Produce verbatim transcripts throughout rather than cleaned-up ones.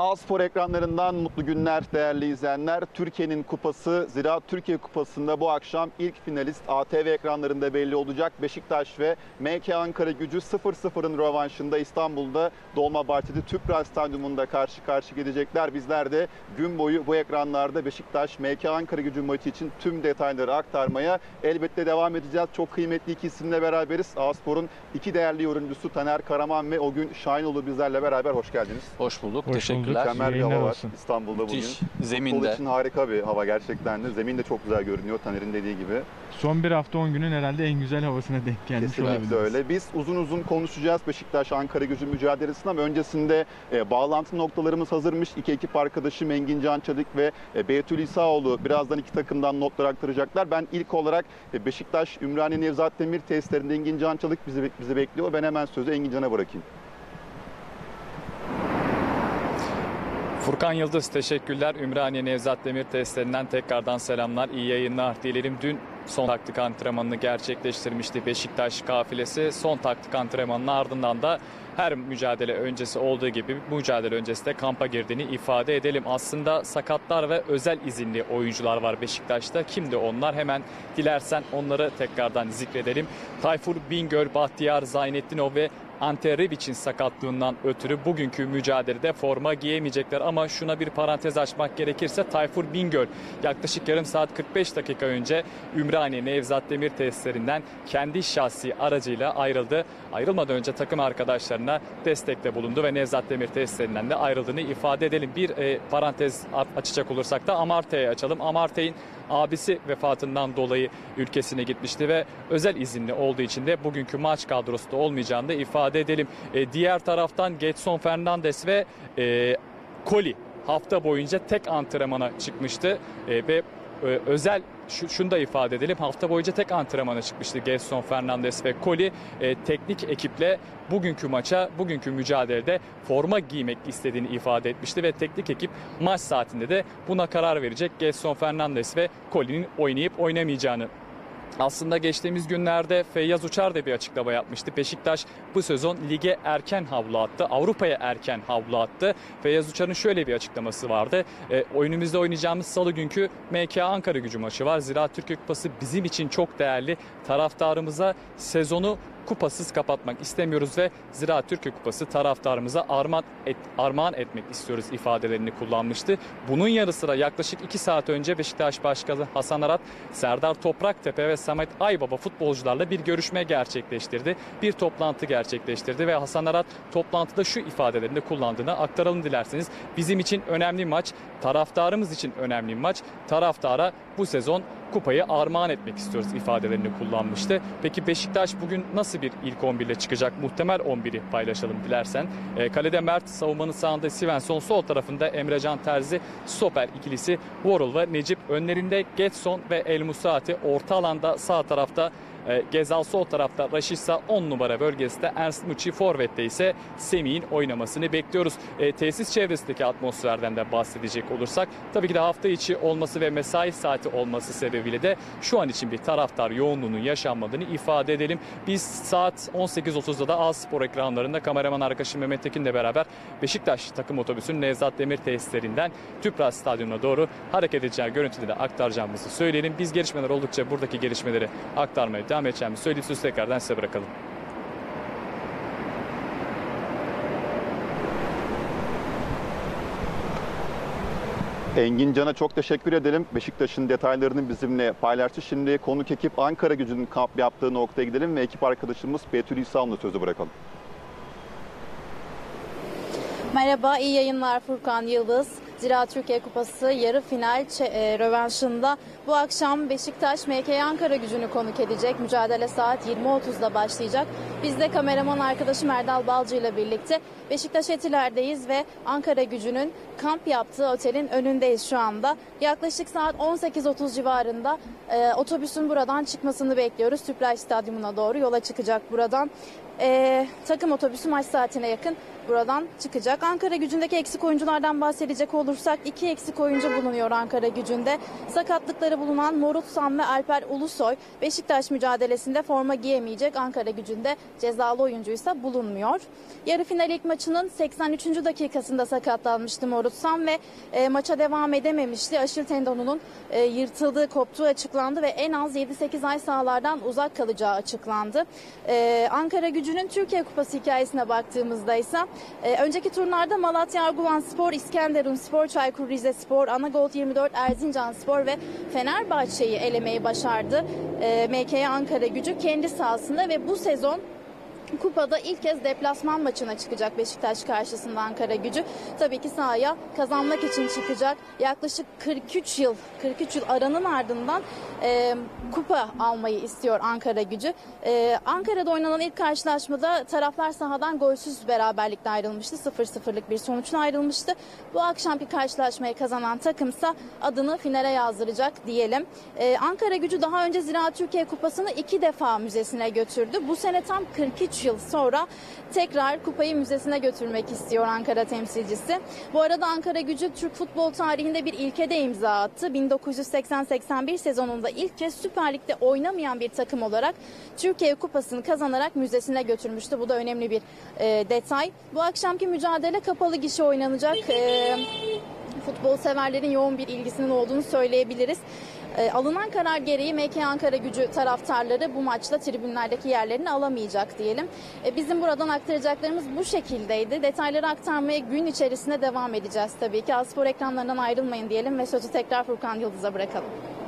A-Spor ekranlarından mutlu günler değerli izleyenler. Türkiye'nin kupası Ziraat Türkiye Kupası'nda bu akşam ilk finalist A T V ekranlarında belli olacak. Beşiktaş ve M K Ankaragücü sıfır sıfırın rövanşında İstanbul'da Dolmabahçe'de Tüpraş Stadyumunda karşı karşı gelecekler. Bizler de gün boyu bu ekranlarda Beşiktaş M K Ankaragücü maçı için tüm detayları aktarmaya elbette devam edeceğiz. Çok kıymetli iki isimle beraberiz. A-Spor'un iki değerli yorumcusu Taner Karaman ve Ogün Şahinoğlu bizlerle beraber. Hoş geldiniz. Hoş bulduk. Hoş Teşekkürler. bulduk. Mükemmel bir Yayınlar hava var olsun. İstanbul'da bugün. Müthiş. Futbol Zeminde. için harika bir hava gerçekten de. Zemin de çok güzel görünüyor Taner'in dediği gibi. Son bir hafta on günün herhalde en güzel havasına denk gelmiş Kesinlikle olabiliriz. öyle. Biz uzun uzun konuşacağız Beşiktaş Ankaragücü mücadelesini ama öncesinde e, bağlantı noktalarımız hazırmış. İki ekip arkadaşım Engin Can Çelik ve e, Beytül İsaoğlu birazdan iki takımdan notlar aktaracaklar. Ben ilk olarak e, Beşiktaş Ümraniye Nevzat Demir tesislerinde Engin Can Çelik bizi, bizi bekliyor. Ben hemen sözü Engin Can'a bırakayım. Furkan Yıldız teşekkürler. Ümraniye Nevzat Demir testlerinden tekrardan selamlar. İyi yayınlar dilerim. Dün son taktik antrenmanını gerçekleştirmişti Beşiktaş kafilesi. Son taktik antrenmanının ardından da her mücadele öncesi olduğu gibi bu mücadele öncesi de kampa girdiğini ifade edelim. Aslında sakatlar ve özel izinli oyuncular var Beşiktaş'ta. Kimdi onlar? Hemen dilersen onları tekrardan zikredelim. Tayfur Bingöl, Bahtiyar Zaynettinov ve Ante Rebic'in sakatlığından ötürü bugünkü mücadelede forma giyemeyecekler. Ama şuna bir parantez açmak gerekirse Tayfur Bingöl yaklaşık yarım saat kırk beş dakika önce Ümraniye Nevzat Demir tesislerinden kendi şahsi aracıyla ayrıldı. Ayrılmadan önce takım arkadaşlarına destekte bulundu ve Nevzat Demir tesislerinden de ayrıldığını ifade edelim. Bir e, parantez açacak olursak da Amartey'i açalım. Amartey'in abisi vefatından dolayı ülkesine gitmişti ve özel izinli olduğu için de bugünkü maç kadrosunda olmayacağını da ifade edelim. E, diğer taraftan Getson Fernandes ve e, Koli hafta boyunca tek antrenmana çıkmıştı e, ve e, özel şu, şunu da ifade edelim. Hafta boyunca tek antrenmana çıkmıştı Getson Fernandes ve Koli. E, teknik ekiple bugünkü maça, bugünkü mücadelede forma giymek istediğini ifade etmişti ve teknik ekip maç saatinde de buna karar verecek. Getson Fernandes ve Koli'nin oynayıp oynamayacağını. Aslında geçtiğimiz günlerde Feyyaz Uçar da bir açıklama yapmıştı. Beşiktaş bu sezon lige erken havlu attı. Avrupa'ya erken havlu attı. Feyyaz Uçar'ın şöyle bir açıklaması vardı. E, oyunumuzda oynayacağımız salı günkü M K Ankaragücü maçı var. Ziraat Türkiye Kupası bizim için çok değerli. Taraftarımıza sezonu kupasız kapatmak istemiyoruz ve Ziraat Türkiye Kupası taraftarımıza armağan, et, armağan etmek istiyoruz ifadelerini kullanmıştı. Bunun yanı sıra yaklaşık iki saat önce Beşiktaş Başkanı Hasan Arat, Serdar Topraktepe ve Samet Aybaba futbolcularla bir görüşme gerçekleştirdi. Bir toplantı gerçekleştirdi ve Hasan Arat toplantıda şu ifadelerini kullandığını aktaralım dilerseniz. Bizim için önemli maç, taraftarımız için önemli maç. Taraftara bu sezon kupayı armağan etmek istiyoruz ifadelerini kullanmıştı. Peki Beşiktaş bugün nasıl bir ilk on bir ile çıkacak? Muhtemel on biri paylaşalım dilersen. E, kalede Mert, savunmanın sağında Svensson, sol tarafında Emrecan Terzi, stoper ikilisi Worrell ve Necip. Önlerinde Getson ve El Musati, orta alanda sağ tarafta E, Gezal, sol tarafta Raşitsa, on numara bölgesinde Ernst Muçi, forvette ise Semih'in oynamasını bekliyoruz. E, tesis çevresindeki atmosferden de bahsedecek olursak tabii ki de hafta içi olması ve mesai saati olması sebebiyle de şu an için bir taraftar yoğunluğunun yaşanmadığını ifade edelim. Biz saat on sekiz otuzda da A-Spor ekranlarında kameraman arkadaşım Mehmet Tekin'le beraber Beşiktaş takım otobüsünün Nevzat Demir tesislerinden Tüpraş Stadyumu'na doğru hareket edeceği görüntüleri de aktaracağımızı söyleyelim. Biz gelişmeler oldukça buradaki gelişmeleri aktarmaya devam edeceğimizi söyleyip sözü tekrardan size bırakalım. Engin Can'a çok teşekkür edelim. Beşiktaş'ın detaylarını bizimle paylaştı. Şimdi konuk ekip Ankaragücü'nün kamp yaptığı noktaya gidelim ve ekip arkadaşımız Beytül İsaoğlu'na sözü bırakalım. Merhaba, iyi yayınlar Furkan Yıldız. Ziraat Türkiye Kupası yarı final e, rövanşında bu akşam Beşiktaş M K Ankaragücü'nü konuk edecek. Mücadele saat yirmi otuzda başlayacak. Biz de kameraman arkadaşım Erdal Balcı ile birlikte Beşiktaş Etiler'deyiz ve Ankaragücü'nün kamp yaptığı otelin önündeyiz şu anda. Yaklaşık saat on sekiz otuz civarında e, otobüsün buradan çıkmasını bekliyoruz. Tüpraş Stadyumu'na doğru yola çıkacak buradan. E, takım otobüsü maç saatine yakın buradan çıkacak. Ankaragücü'ndeki eksik oyunculardan bahsedecek olursak iki eksik oyuncu bulunuyor Ankaragücü'nde. Sakatlıkları kayıpları bulunan Morutsan ve Alper Ulusoy Beşiktaş mücadelesinde forma giyemeyecek. Ankaragücü'nde cezalı oyuncuysa bulunmuyor. Yarı final ilk maçının seksen üçüncü dakikasında sakatlanmıştı Morutsan ve e, maça devam edememişti. Aşil tendonunun e, yırtıldığı, koptuğu açıklandı ve en az yedi sekiz ay sahalardan uzak kalacağı açıklandı. E, Ankaragücü'nün Türkiye Kupası hikayesine baktığımızda ise e, önceki turlarda Malatya Arguvanspor, İskenderunspor, Çaykur Rizespor, Anagold yirmi dört, Erzincanspor ve Fenerbahçe'yi elemeyi başardı. E, M K Ankaragücü kendi sahasında ve bu sezon kupada ilk kez deplasman maçına çıkacak Beşiktaş karşısında Ankaragücü. Tabii ki sahaya kazanmak için çıkacak. Yaklaşık kırk üç yıl kırk üç yıl aranın ardından e, kupa almayı istiyor Ankaragücü. E, Ankara'da oynanan ilk karşılaşmada taraflar sahadan golsüz beraberlikle ayrılmıştı. sıfır sıfırlık bir sonuçla ayrılmıştı. Bu akşamki karşılaşmayı kazanan takımsa adını finale yazdıracak diyelim. E, Ankaragücü daha önce Ziraat Türkiye Kupası'nı iki defa müzesine götürdü. Bu sene tam kırk üç yıl sonra tekrar kupayı müzesine götürmek istiyor Ankara temsilcisi. Bu arada Ankaragücü Türk futbol tarihinde bir ilke de imza attı. bin dokuz yüz seksen seksen bir sezonunda ilk kez Süper Lig'de oynamayan bir takım olarak Türkiye Kupası'nı kazanarak müzesine götürmüştü. Bu da önemli bir e, detay. Bu akşamki mücadele kapalı gişe oynanacak. E, futbol severlerin yoğun bir ilgisinin olduğunu söyleyebiliriz. E, alınan karar gereği M K Ankaragücü taraftarları bu maçta tribünlerdeki yerlerini alamayacak diyelim. E, bizim buradan aktaracaklarımız bu şekildeydi. Detayları aktarmaya gün içerisinde devam edeceğiz tabii ki. Aspor ekranlarından ayrılmayın diyelim ve sözü tekrar Furkan Yıldız'a bırakalım.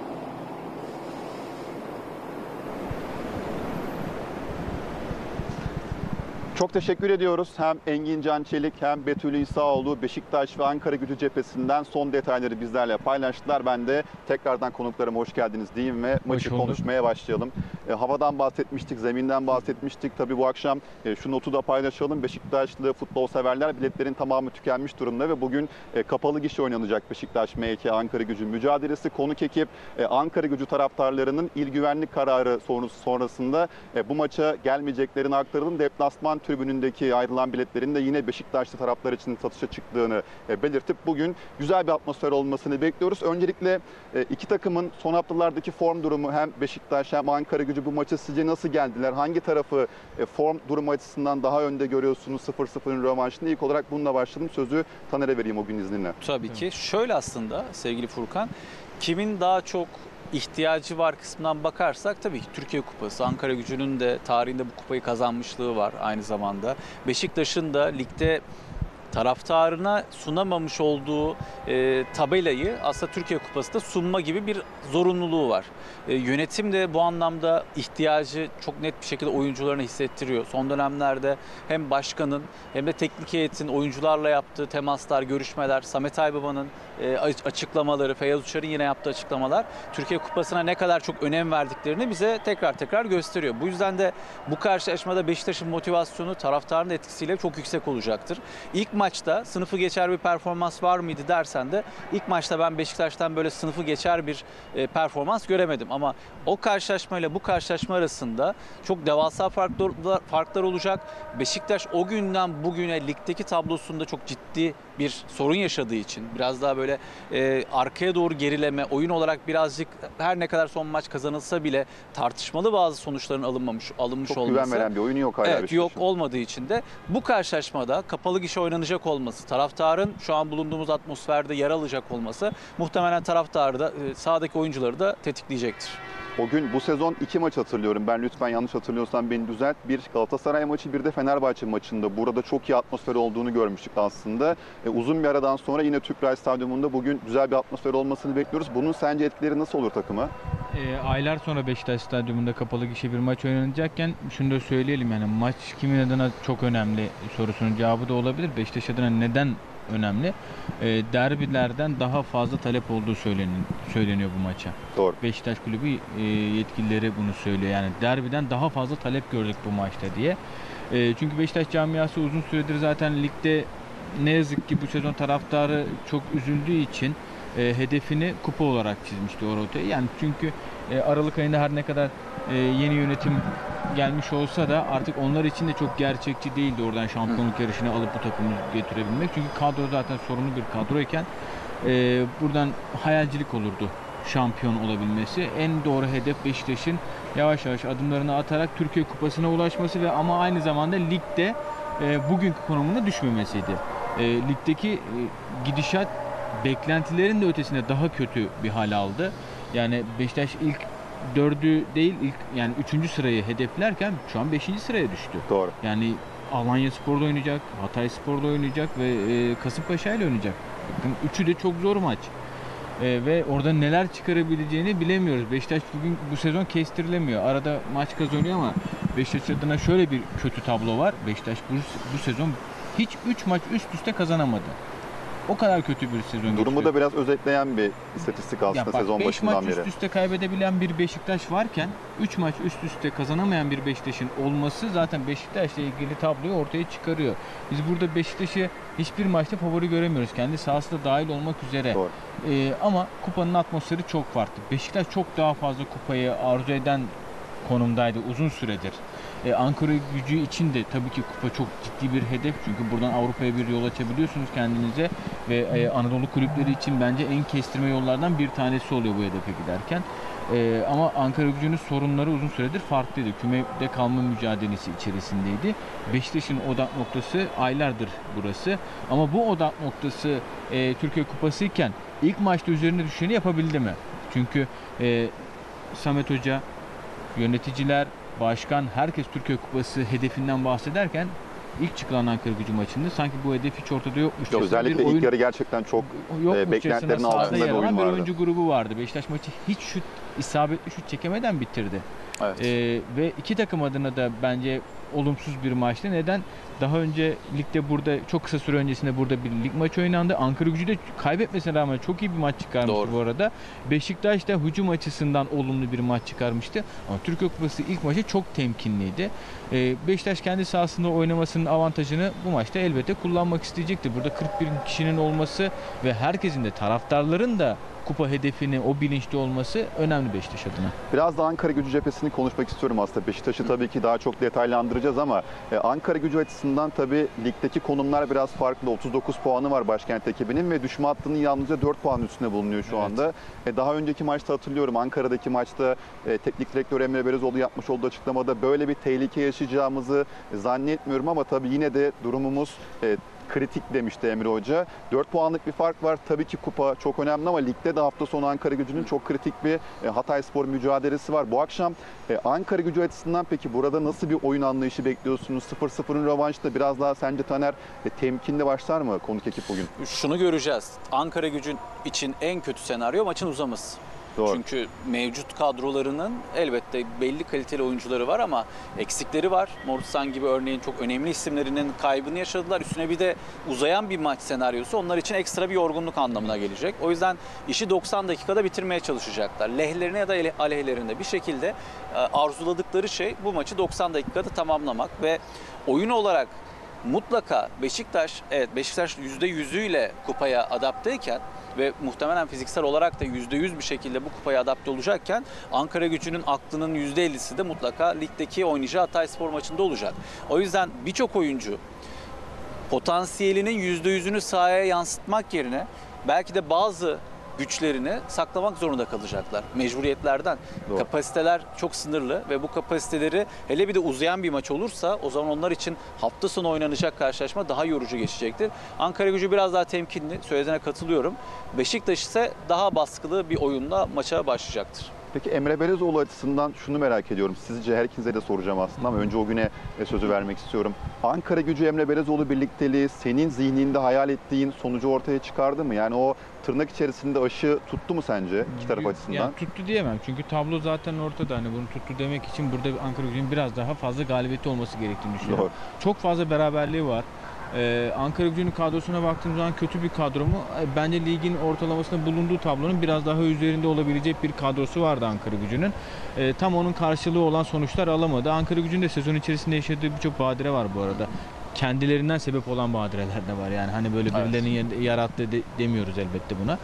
Çok teşekkür ediyoruz. Hem Engin Can Çelik hem Betül İsaoğlu Beşiktaş ve Ankaragücü cephesinden son detayları bizlerle paylaştılar. Ben de tekrardan konuklarıma hoş geldiniz diyeyim ve maçı konuşmaya başlayalım. E, havadan bahsetmiştik, zeminden bahsetmiştik. Tabii bu akşam e, şu notu da paylaşalım. Beşiktaşlı futbol severler biletlerin tamamı tükenmiş durumda ve bugün e, kapalı gişe oynanacak Beşiktaş M K Ankaragücü mücadelesi. Konuk ekip e, Ankaragücü taraftarlarının il güvenlik kararı sonrasında e, bu maça gelmeyeceklerini aktaralım. Deplasman tribünündeki ayrılan biletlerin de yine Beşiktaşlı taraftar için satışa çıktığını belirtip bugün güzel bir atmosfer olmasını bekliyoruz. Öncelikle iki takımın son haftalardaki form durumu hem Beşiktaş hem Ankaragücü bu maça sizce nasıl geldiler? Hangi tarafı form durumu açısından daha önde görüyorsunuz sıfır sıfırın rövanşında? İlk olarak bununla başladım. Sözü Taner'e vereyim o gün izninle. Tabii ki. Şöyle aslında sevgili Furkan, kimin daha çok ihtiyacı var kısmından bakarsak tabii ki Türkiye Kupası, Ankaragücü'nün de tarihinde bu kupayı kazanmışlığı var aynı zamanda. Beşiktaş'ın da ligde taraftarına sunamamış olduğu e, tabelayı aslında Türkiye Kupası'da sunma gibi bir zorunluluğu var. E, yönetim de bu anlamda ihtiyacı çok net bir şekilde oyuncularına hissettiriyor. Son dönemlerde hem başkanın hem de teknik heyetin oyuncularla yaptığı temaslar, görüşmeler, Samet Aybaba'nın e, açıklamaları, Feyyaz Uçar'ın yine yaptığı açıklamalar Türkiye Kupası'na ne kadar çok önem verdiklerini bize tekrar tekrar gösteriyor. Bu yüzden de bu karşılaşmada Beşiktaş'ın motivasyonu taraftarın etkisiyle çok yüksek olacaktır. İlk maçta sınıfı geçer bir performans var mıydı dersen de ilk maçta ben Beşiktaş'tan böyle sınıfı geçer bir e, performans göremedim. Ama o karşılaşmayla bu karşılaşma arasında çok devasa farklar, farklar olacak. Beşiktaş o günden bugüne ligdeki tablosunda çok ciddi bir sorun yaşadığı için biraz daha böyle e, arkaya doğru gerileme, oyun olarak birazcık her ne kadar son maç kazanılsa bile tartışmalı bazı sonuçların alınmamış alınmış çok olması. Çok güven veren bir oyunu yok hala. Evet, yok olmadığı için de bu karşılaşmada kapalı gişe oynanacak olması, taraftarın şu an bulunduğumuz atmosferde yer alacak olması muhtemelen taraftarı da sahadaki oyuncuları da tetikleyecektir. O gün bu sezon iki maç hatırlıyorum. Ben lütfen yanlış hatırlıyorsam beni düzelt. Bir Galatasaray maçı, bir de Fenerbahçe maçında. Burada çok iyi atmosfer olduğunu görmüştük aslında. E, uzun bir aradan sonra yine Tüpraş Stadyumunda bugün güzel bir atmosfer olmasını bekliyoruz. Bunun sence etkileri nasıl olur takıma? E, aylar sonra Beşiktaş Stadyumunda kapalı gişe bir maç oynanacakken şunu da söyleyelim, yani maç kimin adına çok önemli sorusunun cevabı da olabilir. Beşiktaş adına neden önemli? E, derbilerden daha fazla talep olduğu söyleniyor, söyleniyor bu maça. Doğru. Beşiktaş Kulübü e, yetkilileri bunu söylüyor. Yani derbiden daha fazla talep gördük bu maçta diye. E, çünkü Beşiktaş camiası uzun süredir zaten ligde ne yazık ki bu sezon taraftarı çok üzüldüğü için e, hedefini kupa olarak çizmişti o rotayı. Yani çünkü e, Aralık ayında her ne kadar e, yeni yönetim gelmiş olsa da artık onlar için de çok gerçekçi değildi oradan şampiyonluk yarışına alıp bu takımı getirebilmek. Çünkü kadro zaten sorunlu bir kadroyken e, buradan hayalcilik olurdu şampiyon olabilmesi. En doğru hedef Beşiktaş'ın yavaş yavaş adımlarını atarak Türkiye Kupası'na ulaşması ve ama aynı zamanda ligde e, bugünkü konumuna düşmemesiydi. E, ligdeki e, gidişat beklentilerin de ötesinde daha kötü bir hal aldı. Yani Beşiktaş ilk dördü değil, ilk yani üçüncü sırayı hedeflerken şu an beşinci sıraya düştü. Doğru. Yani Alanyaspor'da oynayacak, Hatayspor'da oynayacak ve e, Kasımpaşa ile oynayacak. Bakın üçü de çok zor maç. E, ve orada neler çıkarabileceğini bilemiyoruz. Beşiktaş bugün bu sezon kestirilemiyor. Arada maç kazanıyor ama Beşiktaş adına şöyle bir kötü tablo var. Beşiktaş bu, bu sezon hiç üç maç üst üste kazanamadı. O kadar kötü bir sezon Durumu geçiriyor. da biraz özetleyen bir istatistik aslında Ya bak, sezon beş başından maç beri. üst üste kaybedebilen bir Beşiktaş varken üç maç üst üste kazanamayan bir Beşiktaş'ın olması zaten Beşiktaş'la ilgili tabloyu ortaya çıkarıyor. Biz burada Beşiktaş'ı hiçbir maçta favori göremiyoruz. Kendi sahası da dahil olmak üzere. Doğru. Ee, ama kupanın atmosferi çok farklı. Beşiktaş çok daha fazla kupayı arzu eden konumdaydı uzun süredir. Ee, Ankara Gücü için de tabii ki kupa çok ciddi bir hedef. Çünkü buradan Avrupa'ya bir yol açabiliyorsunuz kendinize. Ve e, Anadolu kulüpleri için bence en kestirme yollardan bir tanesi oluyor bu hedefe giderken. Ee, ama Ankara Gücü'nün sorunları uzun süredir farklıydı. Kümede kalma mücadelesi içerisindeydi. Beşiktaş'ın odak noktası aylardır burası. Ama bu odak noktası e, Türkiye Kupası iken ilk maçta üzerine düşeni yapabildi mi? Çünkü e, Samet Hoca, yöneticiler, başkan, herkes Türkiye Kupası hedefinden bahsederken ilk çıkılan Ankara Gücü maçında sanki bu hedef hiç ortada yokmuş. Yok, özellikle bir oyun, ilk yarı gerçekten çok e, beklentilerin altında bir oyun bir vardı. oyuncu grubu vardı. Beşiktaş maçı hiç şut, isabetli şut çekemeden bitirdi. Evet. Ee, ve iki takım adına da bence olumsuz bir maçtı. Neden? Daha önce ligde burada çok kısa süre öncesinde burada bir lig maçı oynandı. Ankara Gücü de kaybetmesine rağmen çok iyi bir maç çıkarmıştı. Doğru. Bu arada. Beşiktaş da hücum açısından olumlu bir maç çıkarmıştı. Ama Türkiye Kupası ilk maçı çok temkinliydi. Ee, Beşiktaş kendi sahasında oynamasının avantajını bu maçta elbette kullanmak isteyecektir. Burada kırk bir kişinin olması ve herkesin de taraftarların da kupa hedefini o bilinçli olması önemli Beşiktaş adına. Biraz da Ankara Gücü cephesini konuşmak istiyorum aslında. Beşiktaş'ı tabii ki daha çok detaylandıracağız ama e, Ankara Gücü açısından tabii ligdeki konumlar biraz farklı. otuz dokuz puanı var başkent ekibinin ve düşme hattının yalnızca dört puan üstünde bulunuyor şu Evet. anda. E, daha önceki maçta hatırlıyorum, Ankara'daki maçta e, teknik direktör Emre Belezoğlu yapmış olduğu açıklamada böyle bir tehlike yaşayacağımızı zannetmiyorum ama tabii yine de durumumuz e, kritik demişti Emre Hoca. dört puanlık bir fark var. Tabii ki kupa çok önemli ama ligde de hafta sonu Ankara Gücü'nün çok kritik bir e, Hatayspor mücadelesi var. Bu akşam e, Ankara Gücü açısından peki burada nasıl bir oyun anlayışı bekliyorsunuz? sıfır sıfırın rövanşta biraz daha sence Taner e, temkinli başlar mı konuk ekip bugün? Şunu göreceğiz. Ankara Gücü için en kötü senaryo maçın uzaması. Doğru. Çünkü mevcut kadrolarının elbette belli kaliteli oyuncuları var ama eksikleri var. Morusan gibi örneğin çok önemli isimlerinin kaybını yaşadılar. Üstüne bir de uzayan bir maç senaryosu onlar için ekstra bir yorgunluk anlamına gelecek. O yüzden işi doksan dakikada bitirmeye çalışacaklar. Lehlerine ya da aleyhlerinde bir şekilde arzuladıkları şey bu maçı doksan dakikada tamamlamak ve oyun olarak mutlaka Beşiktaş, evet Beşiktaş yüzde yüzüyle kupaya adapteyken ve muhtemelen fiziksel olarak da yüzde yüz bir şekilde bu kupaya adapte olacakken Ankara Gücü'nün aklının yüzde ellisi de mutlaka ligdeki oynayacağı Hatayspor maçında olacak. O yüzden birçok oyuncu potansiyelinin yüzde yüzünü sahaya yansıtmak yerine belki de bazı güçlerini saklamak zorunda kalacaklar mecburiyetlerden. Doğru. Kapasiteler çok sınırlı ve bu kapasiteleri hele bir de uzayan bir maç olursa o zaman onlar için hafta sonu oynanacak karşılaşma daha yorucu geçecektir. Ankara Gücü biraz daha temkinli, söylediğine katılıyorum. Beşiktaş ise daha baskılı bir oyunla maça başlayacaktır. Peki Emre Belezoğlu açısından şunu merak ediyorum. Sizce her ikinize de soracağım aslında ama önce o güne sözü vermek istiyorum. Ankara Gücü Emre Belezoğlu birlikteliği senin zihninde hayal ettiğin sonucu ortaya çıkardı mı? Yani o tırnak içerisinde aşı tuttu mu sence iki taraf açısından? Yani tuttu diyemem çünkü tablo zaten ortada. Hani bunu tuttu demek için burada Ankara Gücü'nün biraz daha fazla galibiyeti olması gerektiğini düşünüyorum. Doğru. Çok fazla beraberliği var. Ee, Ankara Gücü'nün kadrosuna baktığımız zaman kötü bir kadro mu? Bence ligin ortalamasında bulunduğu tablonun biraz daha üzerinde olabilecek bir kadrosu vardı Ankara Gücü'nün. Ee, tam onun karşılığı olan sonuçlar alamadı. Ankara Gücü'nün de sezon içerisinde yaşadığı birçok badire var bu arada. Kendilerinden sebep olan badireler de var. Yani hani böyle birilerinin evet. yarattığı de, demiyoruz elbette buna.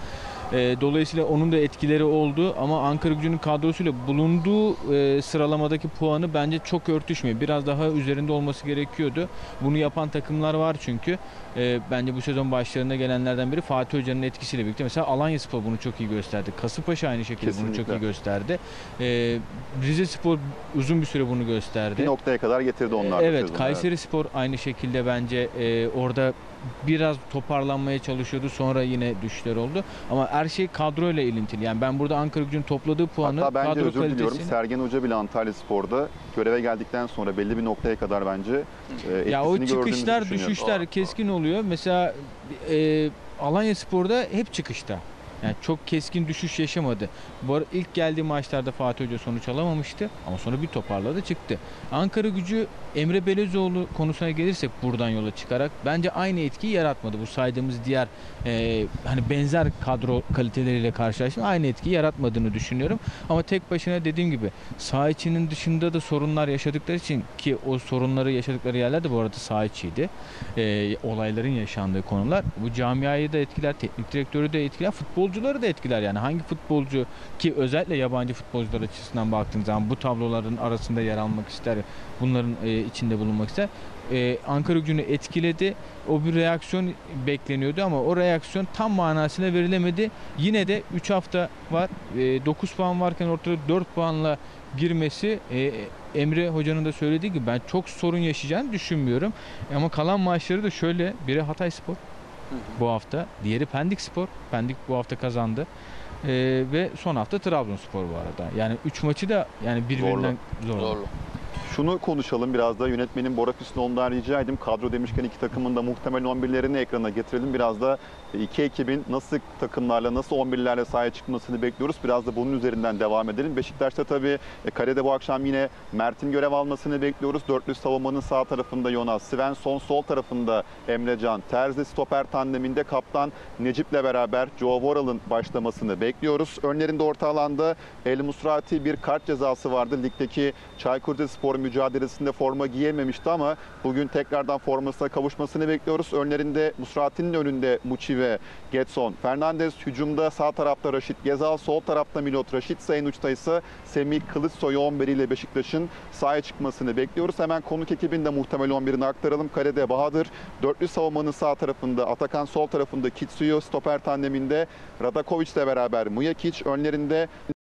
E, dolayısıyla onun da etkileri oldu ama Ankaragücü'nün kadrosuyla bulunduğu e, sıralamadaki puanı bence çok örtüşmüyor. Biraz daha üzerinde olması gerekiyordu. Bunu yapan takımlar var çünkü. E, bence bu sezon başlarına gelenlerden biri Fatih Hoca'nın etkisiyle birlikte. Mesela Alanyaspor bunu çok iyi gösterdi. Kasımpaşa aynı şekilde Kesinlikle. bunu çok iyi gösterdi. E, Rizespor uzun bir süre bunu gösterdi. Bir noktaya kadar getirdi onlar. Evet, Kayserispor aynı şekilde bence e, orada biraz toparlanmaya çalışıyordu. Sonra yine düşler oldu. Ama her şey kadroyla ilintili. Yani ben burada Ankaragücü'nün topladığı puanı, hatta bence kadro özür diliyorum, kalitesini... Sergen Hoca bile Antalyaspor'da göreve geldikten sonra belli bir noktaya kadar bence e, etkisini Ya o gördüğümüzü çıkışlar, düşünüyorum. düşüşler keskin oluyor. Mesela e, Alanyaspor'da hep çıkışta. Yani çok keskin düşüş yaşamadı. Bu arada ilk geldiği maçlarda Fatih Hoca sonuç alamamıştı ama sonra bir toparladı, çıktı. Ankaragücü, Emre Belezoğlu konusuna gelirsek buradan yola çıkarak bence aynı etkiyi yaratmadı. Bu saydığımız diğer e, hani benzer kadro kaliteleriyle karşılaştım, aynı etkiyi yaratmadığını düşünüyorum. Ama tek başına dediğim gibi saha içinin dışında da sorunlar yaşadıkları için, ki o sorunları yaşadıkları yerler de bu arada saha içiydi. E, olayların yaşandığı konular. Bu camiayı da etkiler, teknik direktörü de etkiler, futbolcuları da etkiler. Yani hangi futbolcu, ki özellikle yabancı futbolcular açısından baktığınız zaman bu tabloların arasında yer almak ister, bunların e, içinde bulunmak ister. Ee, Ankaragücü'nü etkiledi. O bir reaksiyon bekleniyordu ama o reaksiyon tam manasıyla verilemedi. Yine de üç hafta var. E, dokuz puan varken ortada dört puanla girmesi, e, Emre Hoca'nın da söylediği gibi ben çok sorun yaşayacağını düşünmüyorum. Ama kalan maçları da şöyle: biri Hatayspor bu hafta, diğeri Pendikspor. Pendik bu hafta kazandı. Ee, ve son hafta Trabzonspor bu arada. Yani üç maçı da yani birbirinden zorlu. Zorlu. Şunu konuşalım biraz da, yönetmenin Bora Füsunoğlu'ndan rica edeyim. Kadro demişken iki takımın da muhtemel on birlerini ekrana getirelim. Biraz da iki ekibin nasıl takımlarla, nasıl on birlerle sahaya çıkmasını bekliyoruz. Biraz da bunun üzerinden devam edelim. Beşiktaş'ta tabii kalede bu akşam yine Mert'in görev almasını bekliyoruz. Dörtlü savunmanın sağ tarafında Jonas Svensson, sol tarafında Emrecan Terzi, stoper tandeminde kaptan Necip'le beraber Joe Voral'ın başlamasını bekliyoruz. Önlerinde orta alanda El Musrati bir kart cezası vardı. Ligdeki Çaykur Rizespor mücadelesinde forma giyememişti ama bugün tekrardan formasına kavuşmasını bekliyoruz. Önlerinde, Musrati'nin önünde Muçi ve Getson Fernandes, hücumda sağ tarafta Raşit Gezal, sol tarafta Milot Raşitsa, en uçta ise Semih Kılıçsoy on bir ile Beşiktaş'ın sahaya çıkmasını bekliyoruz. Hemen konuk ekibin de muhtemel on birini aktaralım. Kalede Bahadır, dörtlü savunmanın sağ tarafında Atakan, sol tarafında Kitsuyo, stoper tandeminde Radakovic ile beraber Mujakic, önlerinde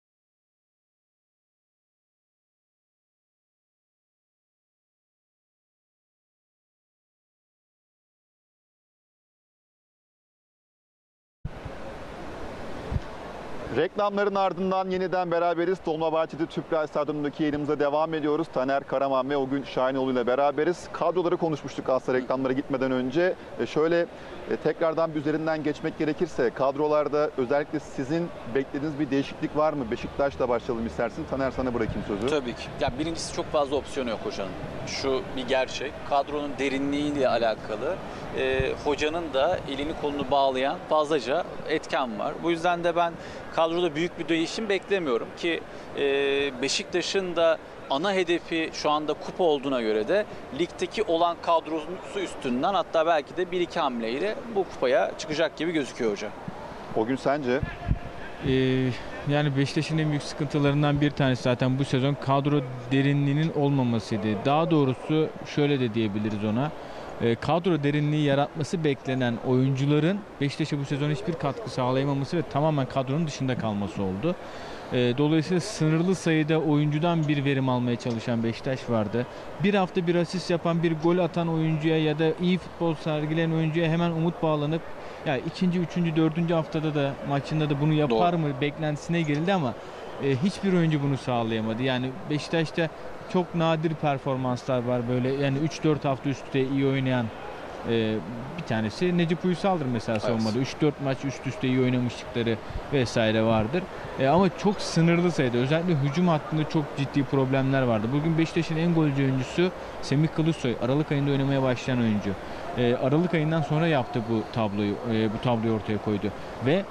reklamların ardından yeniden beraberiz. Dolmabahçe'de Tüpraş Stadyumu'ndaki yayınımıza devam ediyoruz. Taner Karaman ve Ogün Şahinoğlu ile beraberiz. Kadroları konuşmuştuk aslında reklamlara gitmeden önce. E şöyle e, tekrardan bir üzerinden geçmek gerekirse kadrolarda özellikle sizin beklediğiniz bir değişiklik var mı? Beşiktaş'la başlayalım istersin. Taner, sana bırakayım sözü. Tabii ki. Ya birincisi çok fazla opsiyonu yok hocanın. Şu bir gerçek. Kadronun derinliğiyle alakalı e, hocanın da elini kolunu bağlayan fazlaca etken var. Bu yüzden de ben kadroda büyük bir değişim beklemiyorum ki e, Beşiktaş'ın da ana hedefi şu anda kupa olduğuna göre de ligdeki olan kadrosu üstünden, hatta belki de bir iki hamleyle bu kupaya çıkacak gibi gözüküyor hoca. O gün sence? Ee, yani Beşiktaş'ın en büyük sıkıntılarından bir tanesi zaten bu sezon kadro derinliğinin olmamasıydı. Daha doğrusu şöyle de diyebiliriz ona. E, kadro derinliği yaratması beklenen oyuncuların Beşiktaş'a bu sezon hiçbir katkı sağlayamaması ve tamamen kadronun dışında kalması oldu. E, dolayısıyla sınırlı sayıda oyuncudan bir verim almaya çalışan Beşiktaş vardı. Bir hafta bir asist yapan, bir gol atan oyuncuya ya da iyi futbol sergileyen oyuncuya hemen umut bağlanıp yani ikinci, üçüncü, dördüncü haftada da maçında da bunu yapar Doğru. mı beklentisine girildi ama e, hiçbir oyuncu bunu sağlayamadı. Yani Beşiktaş'ta çok nadir performanslar var böyle, yani üç dört hafta üst üste iyi oynayan e, bir tanesi Necip Uysal'dır mesela savunmada. Evet. üç dört maç üst üste iyi oynamışlıkları vesaire vardır. E, ama çok sınırlı sayıda, özellikle hücum hattında çok ciddi problemler vardı. Bugün Beşiktaş'ın en golcü oyuncusu Semih Kılıçsoy. Aralık ayında oynamaya başlayan oyuncu. E, Aralık ayından sonra yaptı bu tabloyu, e, bu tabloyu ortaya koydu ve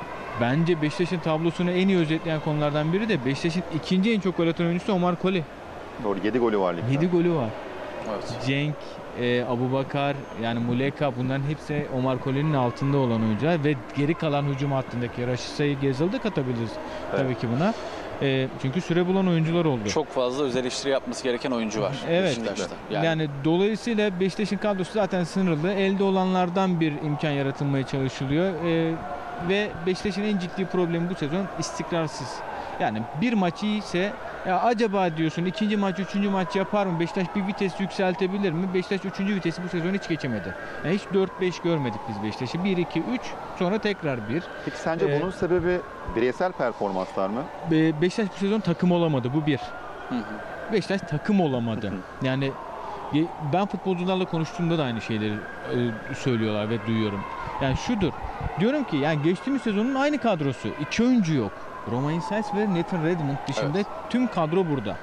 bence Beşiktaş'ın tablosunu en iyi özetleyen konulardan biri de Beşiktaş'ın ikinci en çok gol atan oyuncusu Omar Koli. Doğru, yedi golü var ligde. yedi golü var. Evet. Cenk, e, Abubakar, yani Muleka, bunların hepsi Omar Colley'nin altında olan oyuncular ve geri kalan hücum hattındaki Raşitsa'yı, Gezal'ı da katabiliriz Evet. tabii ki buna. E, çünkü süre bulan oyuncular oldu. Çok fazla öz eleştiri yapması gereken oyuncu var Evet. Beşiktaş'ta. Yani, Yani, dolayısıyla Beşiktaş'ın kadrosu zaten sınırlı. Elde olanlardan bir imkan yaratılmaya çalışılıyor. E, ve Beşiktaş'ın en ciddi problemi bu sezon istikrarsız. Yani bir maç iyiyse ya acaba diyorsun ikinci maç, üçüncü maç yapar mı? Beşiktaş bir vites yükseltebilir mi? Beşiktaş üçüncü vitesi bu sezon hiç geçemedi. Yani hiç dört beş görmedik biz Beşiktaş'ı. bir iki üç sonra tekrar bir. Peki sence Ee, bunun sebebi bireysel performanslar mı? Be- Beşiktaş bu sezon takım olamadı. Bu bir. hı hı. Beşiktaş takım olamadı. Yani ye- ben futbolcularla konuştuğumda da aynı şeyleri e, söylüyorlar ve duyuyorum. Yani şudur. Diyorum ki yani geçtiğimiz sezonun aynı kadrosu. İki oyuncu yok. Romain Saïss ve Nathan Redmond dışında Evet. tüm kadro burada.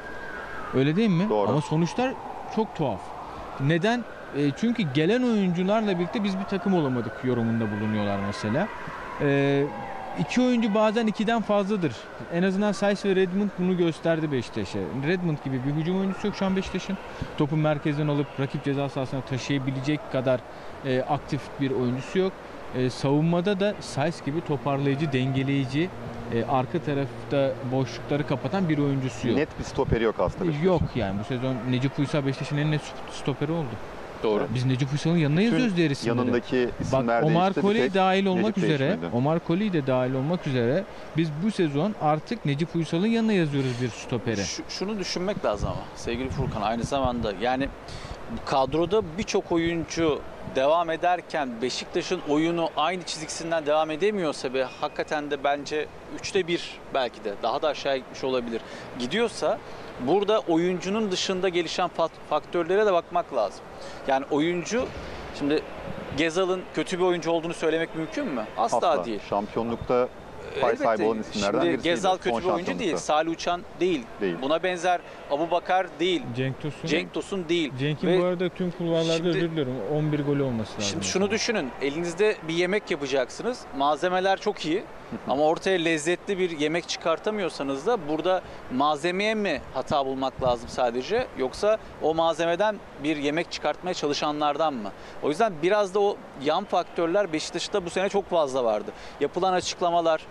Öyle değil mi? Doğru. Ama sonuçlar çok tuhaf. Neden? E, çünkü gelen oyuncularla birlikte biz bir takım olamadık yorumunda bulunuyorlar mesela. E, iki oyuncu bazen ikiden fazladır. En azından Saïss ve Redmond bunu gösterdi Beşiktaş'a. Redmond gibi bir hücum oyuncusu yok şu an Beşiktaş'ın. Topu merkezden alıp rakip ceza sahasına taşıyabilecek kadar e, aktif bir oyuncusu yok. E, savunmada da Saïss gibi toparlayıcı, dengeleyici, e, arka tarafta boşlukları kapatan bir oyuncusu yok. Net bir stoperi yok aslında Beşiktaş'ın. Yok yani bu sezon Necip Uysal Beşiktaş'ın en net stoperi oldu. Doğru. Biz Necip Uysal'ın yanına yazıyoruz diğer isimleri. Yanındaki Bak isimler Omar değişti. Bir Colley tek dahil olmak Necip üzere, değişmedi. Omar Colley de dahil olmak üzere biz bu sezon artık Necip Uysal'ın yanına yazıyoruz bir stopere. Şu- şunu düşünmek lazım ama sevgili Furkan, aynı zamanda yani kadroda birçok oyuncu devam ederken Beşiktaş'ın oyunu aynı çizgisinden devam edemiyorsa ve hakikaten de bence üçte bir belki de daha da aşağı gitmiş olabilir gidiyorsa, burada oyuncunun dışında gelişen fat- faktörlere de bakmak lazım. Yani oyuncu, şimdi Gezal'ın kötü bir oyuncu olduğunu söylemek mümkün mü? Asla, Asla. değil. Şampiyonlukta pay Elbette. sahibi olan isimlerden Şimdi birisiydi. Gezal son kötü bir oyuncu değil. şampiyonlukta. Salih Uçan değil. Değil. Buna benzer Abubakar değil. Cenk Tosun. Cenk Tosun değil. Cenk'in Ve bu arada tüm kulvarlarda şimdi- özür diliyorum on bir golü olması lazım. Şimdi şunu düşünün. Elinizde bir yemek yapacaksınız. Malzemeler çok iyi. Ama ortaya lezzetli bir yemek çıkartamıyorsanız da burada malzemeye mi hata bulmak lazım sadece? Yoksa o malzemeden bir yemek çıkartmaya çalışanlardan mı? O yüzden biraz da o yan faktörler Beşiktaş'ta bu sene çok fazla vardı. Yapılan açıklamalar,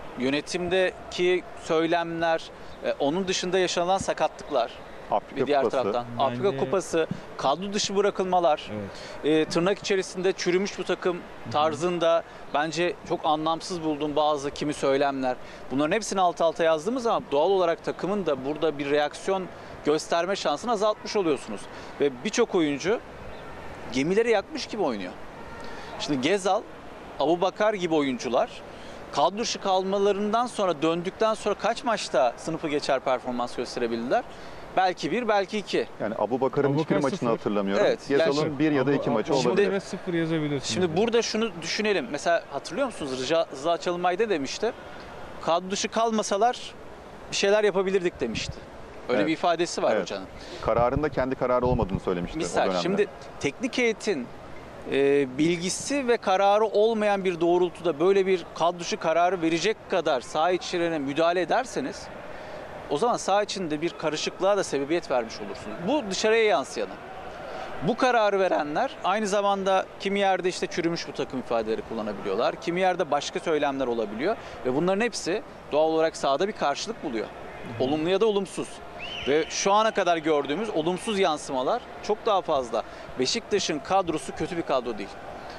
yönetimdeki söylemler, e, onun dışında yaşanan sakatlıklar Afrika bir diğer Kupası. taraftan. Bence- Afrika Kupası, kadro dışı bırakılmalar, Evet. e, tırnak içerisinde çürümüş bu takım tarzında bence çok anlamsız bulduğum bazı kimi söylemler. Bunların hepsini alt alta yazdığımız zaman doğal olarak takımın da burada bir reaksiyon gösterme şansını azaltmış oluyorsunuz. Ve birçok oyuncu gemileri yakmış gibi oynuyor. Şimdi Gezal, Abubakar gibi oyuncular kadro dışı kalmalarından sonra, döndükten sonra kaç maçta sınıfı geçer performans gösterebildiler? Belki bir, belki iki. Yani Abubakar'ın Abubakar hiçbir maçını sıfır. hatırlamıyorum. Evet, Gezal'ın gerçi- bir ya da Abu- iki maçı Abu- olabilir. Abubakar'a sıfır yazabilirsiniz. Şimdi burada şunu düşünelim. Mesela hatırlıyor musunuz? Rıza, Rıza Çalınbay da demişti. Kadro dışı kalmasalar bir şeyler yapabilirdik demişti. Öyle Evet. bir ifadesi var Evet. hocanın. Kararında kendi kararı olmadığını söylemişti o Misal dönemde. şimdi teknik heyetin e, bilgisi ve kararı olmayan bir doğrultuda böyle bir kadro dışı kararı verecek kadar saha içlerine müdahale ederseniz, o zaman saha içinde bir karışıklığa da sebebiyet vermiş olursunuz. Bu dışarıya yansıyanı. Bu kararı verenler aynı zamanda kimi yerde işte çürümüş bu takım ifadeleri kullanabiliyorlar. Kimi yerde başka söylemler olabiliyor. Ve bunların hepsi doğal olarak sahada bir karşılık buluyor. Olumlu ya da olumsuz. Ve şu ana kadar gördüğümüz olumsuz yansımalar çok daha fazla. Beşiktaş'ın kadrosu kötü bir kadro değil.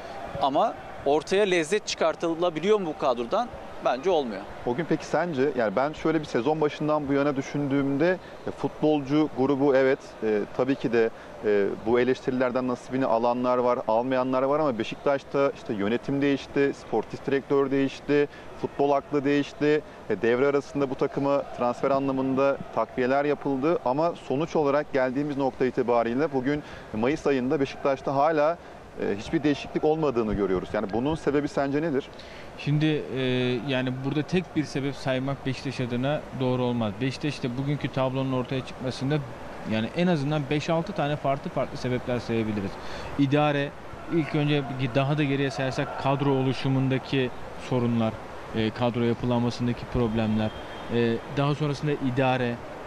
Ama ortaya lezzet çıkartılabiliyor mu bu kadrodan? Bence olmuyor. O gün peki sence, yani ben şöyle bir sezon başından bu yana düşündüğümde e, futbolcu grubu evet e, tabii ki de e, bu eleştirilerden nasibini alanlar var, almayanlar var ama Beşiktaş'ta işte yönetim değişti, sportif direktör değişti, futbol aklı değişti. E, devre arasında bu takıma transfer anlamında takviyeler yapıldı ama sonuç olarak geldiğimiz nokta itibariyle bugün Mayıs ayında Beşiktaş'ta hala e, hiçbir değişiklik olmadığını görüyoruz. Yani bunun sebebi sence nedir? Şimdi e, yani burada tek bir sebep saymak Beşiktaş adına doğru olmaz. Beşiktaş'ta bugünkü tablonun ortaya çıkmasında yani en azından beş altı tane farklı farklı sebepler sayabiliriz. İdare, ilk önce daha da geriye sayarsak kadro oluşumundaki sorunlar, e, kadro yapılanmasındaki problemler, e, daha sonrasında idare,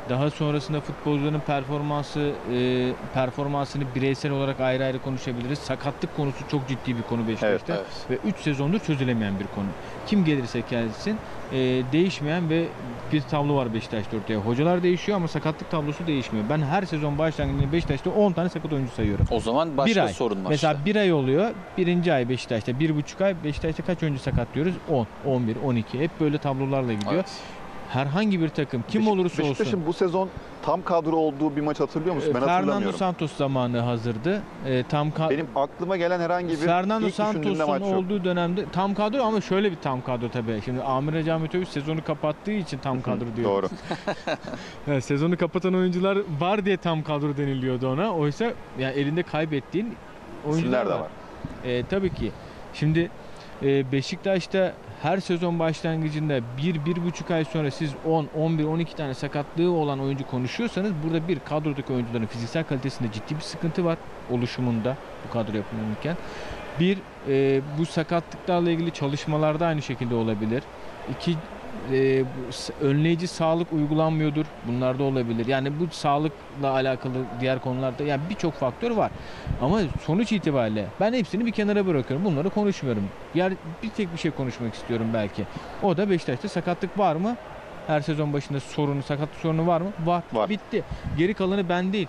Daha sonrasında futbolcuların performansı e, performansını bireysel olarak ayrı ayrı konuşabiliriz. Sakatlık konusu çok ciddi bir konu Beşiktaş'ta Evet, evet. ve üç sezondur çözülemeyen bir konu. Kim gelirse gelsin e, değişmeyen ve bir tablo var Beşiktaş'ta ortaya. Hocalar değişiyor ama sakatlık tablosu değişmiyor. Ben her sezon başlangıcında Beşiktaş'ta on tane sakat oyuncu sayıyorum. O zaman başka Bir ay. sorun var. Mesela işte. bir ay oluyor. Birinci ay Beşiktaş'ta. Bir buçuk ay Beşiktaş'ta kaç oyuncu sakatlıyoruz? on, on bir, on iki. Hep böyle tablolarla gidiyor. Evet. Herhangi bir takım kim Beşik- olursa olsun. Beşiktaş'ın bu sezon tam kadro olduğu bir maç hatırlıyor musun? Ben Fernando hatırlamıyorum. Santos zamanı hazırdı. E, tam ka- Benim aklıma gelen herhangi bir Fernando ilk düşündüğümde Santos'un maç yok. olduğu dönemde tam kadro ama şöyle bir tam kadro tabii. Şimdi Amir Hacı Ahmetoviç sezonu kapattığı için tam kadro diyor. Doğru. Yani sezonu kapatan oyuncular var diye tam kadro deniliyordu ona. Oysa yani elinde kaybettiğin oyuncular İsimler de var. var. E, tabii ki. Şimdi e, Beşiktaş'ta her sezon başlangıcında bir, bir buçuk ay sonra siz on, on bir, on iki tane sakatlığı olan oyuncu konuşuyorsanız burada bir kadrodaki oyuncuların fiziksel kalitesinde ciddi bir sıkıntı var oluşumunda bu kadro yapılırken. Bir, e, bu sakatlıklarla ilgili çalışmalarda aynı şekilde olabilir. İki, e, bu s- önleyici sağlık uygulanmıyordur. Bunlar da olabilir. Yani bu sağlıkla alakalı diğer konularda yani birçok faktör var. Ama sonuç itibariyle ben hepsini bir kenara bırakıyorum. Bunları konuşmuyorum. Yer bir tek bir şey konuşmak istiyorum belki. O da Beşiktaş'ta sakatlık var mı? Her sezon başında sorunu, sakatlık sorunu var mı? Var. Var. Bitti. Geri kalanı ben değil.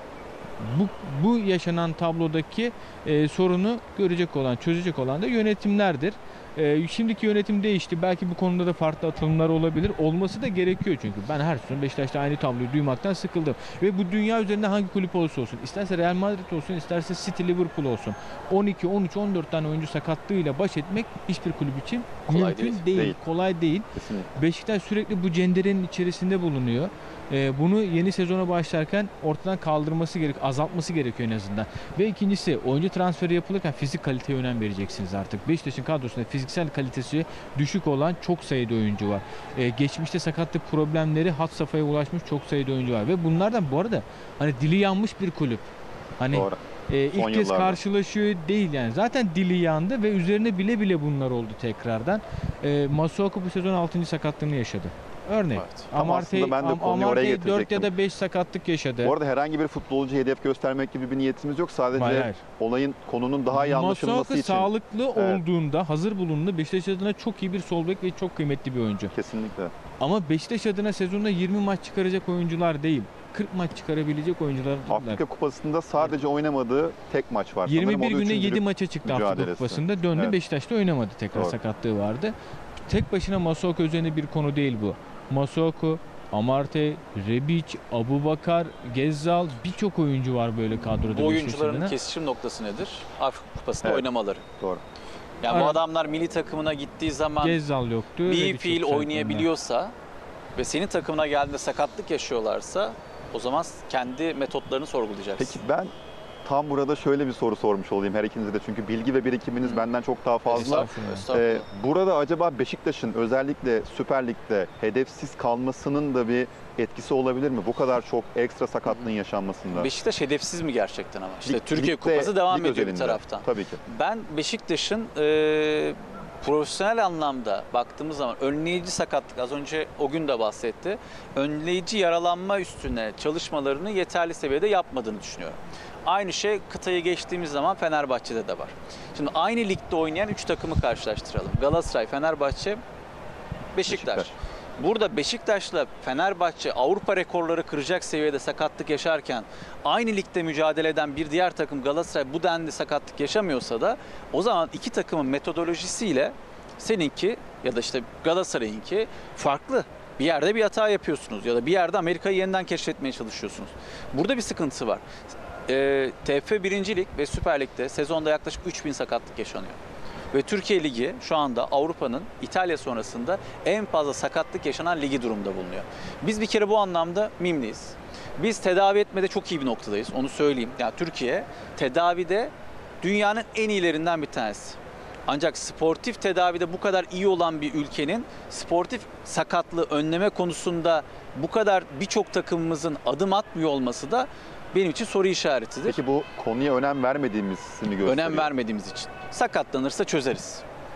Bu, bu yaşanan tablodaki e, sorunu görecek olan, çözecek olan da yönetimlerdir. E, şimdiki yönetim değişti. Belki bu konuda da farklı atılımlar olabilir. Olması da gerekiyor çünkü. Ben her sezon Beşiktaş'ta aynı tabloyu duymaktan sıkıldım. Ve bu dünya üzerinde hangi kulüp olursa olsun, isterse Real Madrid olsun, isterse City, Liverpool olsun. on iki, on üç, on dört tane oyuncu sakatlığıyla baş etmek hiçbir kulüp için Kolay mümkün değil. değil, Değil. kolay değil. Kesinlikle. Beşiktaş sürekli bu cenderenin içerisinde bulunuyor. Ee, bunu yeni sezona başlarken ortadan kaldırması gerek, azaltması gerekiyor en azından. Ve ikincisi oyuncu transferi yapılırken fizik kaliteye önem vereceksiniz artık. Beşiktaş'ın kadrosunda fiziksel kalitesi düşük olan çok sayıda oyuncu var. Ee, geçmişte sakatlık problemleri had safhaya ulaşmış çok sayıda oyuncu var. Ve bunlardan bu arada hani dili yanmış bir kulüp. Hani Doğru. e, Son ilk kez yıllarda. karşılaşıyor değil yani. Zaten dili yandı ve üzerine bile bile bunlar oldu tekrardan. E, Masuaku bu sezon altıncı sakatlığını yaşadı. Örnek. Evet. Tam Amartey, aslında ben de Am- konuyu oraya Amartey dört getirecektim. ya da beş sakatlık yaşadı. Bu arada herhangi bir futbolcu hedef göstermek gibi bir niyetimiz yok. Sadece Hayır, hayır. olayın, konunun daha iyi anlaşılması Masuaku için. sağlıklı Evet. olduğunda, hazır bulunduğunda Beşiktaş adına çok iyi bir sol bek ve çok kıymetli bir oyuncu. Kesinlikle. Ama Beşiktaş adına sezonda yirmi maç çıkaracak oyuncular değil. kırk maç çıkarabilecek oyuncular. Afrika Kupası'nda sadece oynamadığı tek maç var. yirmi bir Sanırım o da günde üçüncülük yedi maça çıktı Afrika mücadelesi. Kupası'nda. Döndü Evet. Beşiktaş'ta oynamadı. Tekrar Doğru. sakatlığı vardı. Tek başına Masuaku üzerine bir konu değil bu. Masuaku, Amartey, Rebic, Abubakar, Gezzal birçok oyuncu var böyle kadroda. Bu Beşiktaş oyuncuların adına. kesişim noktası nedir? Afrika Kupası'nda Evet. oynamaları. Doğru. Yani bu Ara- adamlar milli takımına gittiği zaman Gezzal yoktu. bir Rebic fiil yoktu oynayabiliyorsa ve senin takımına geldiğinde sakatlık yaşıyorlarsa o zaman kendi metotlarını sorgulayacaksın. Peki ben tam burada şöyle bir soru sormuş olayım her ikinize de. Çünkü bilgi ve birikiminiz Hı. benden çok daha fazla. Estağfurullah. Estağfurullah. Ee, burada acaba Beşiktaş'ın özellikle Süper Lig'de hedefsiz kalmasının da bir etkisi olabilir mi? Bu kadar çok ekstra sakatlığın yaşanmasında. Beşiktaş hedefsiz mi gerçekten ama? İşte Lig- Türkiye ligde- Kupası devam lig ediyor bir özelinde. taraftan. Tabii ki. Ben Beşiktaş'ın e, profesyonel anlamda baktığımız zaman önleyici sakatlık, az önce o gün de bahsetti, önleyici yaralanma üstüne çalışmalarını yeterli seviyede yapmadığını düşünüyorum. Aynı şey kıtayı geçtiğimiz zaman Fenerbahçe'de de var. Şimdi aynı ligde oynayan üç takımı karşılaştıralım. Galatasaray, Fenerbahçe, Beşiktaş. Beşiktaş. Burada Beşiktaş'la Fenerbahçe Avrupa rekorları kıracak seviyede sakatlık yaşarken aynı ligde mücadele eden bir diğer takım Galatasaray bu denli sakatlık yaşamıyorsa da o zaman iki takımın metodolojisiyle seninki ya da işte Galatasaray'ınki farklı. Bir yerde bir hata yapıyorsunuz ya da bir yerde Amerika'yı yeniden keşfetmeye çalışıyorsunuz. Burada bir sıkıntısı var. Ee, T F F birinci Lig ve Süper Lig'de sezonda yaklaşık üç bin sakatlık yaşanıyor. Ve Türkiye Ligi şu anda Avrupa'nın İtalya sonrasında en fazla sakatlık yaşanan ligi durumda bulunuyor. Biz bir kere bu anlamda mimliyiz. Biz tedavi etmede çok iyi bir noktadayız, onu söyleyeyim. Yani Türkiye tedavide dünyanın en iyilerinden bir tanesi. Ancak sportif tedavide bu kadar iyi olan bir ülkenin sportif sakatlığı önleme konusunda bu kadar birçok takımımızın adım atmıyor olması da benim için soru işaretidir. Peki bu konuya önem vermediğimizi mi gösteriyor? Önem vermediğimiz için. Sakatlanırsa çözeriz.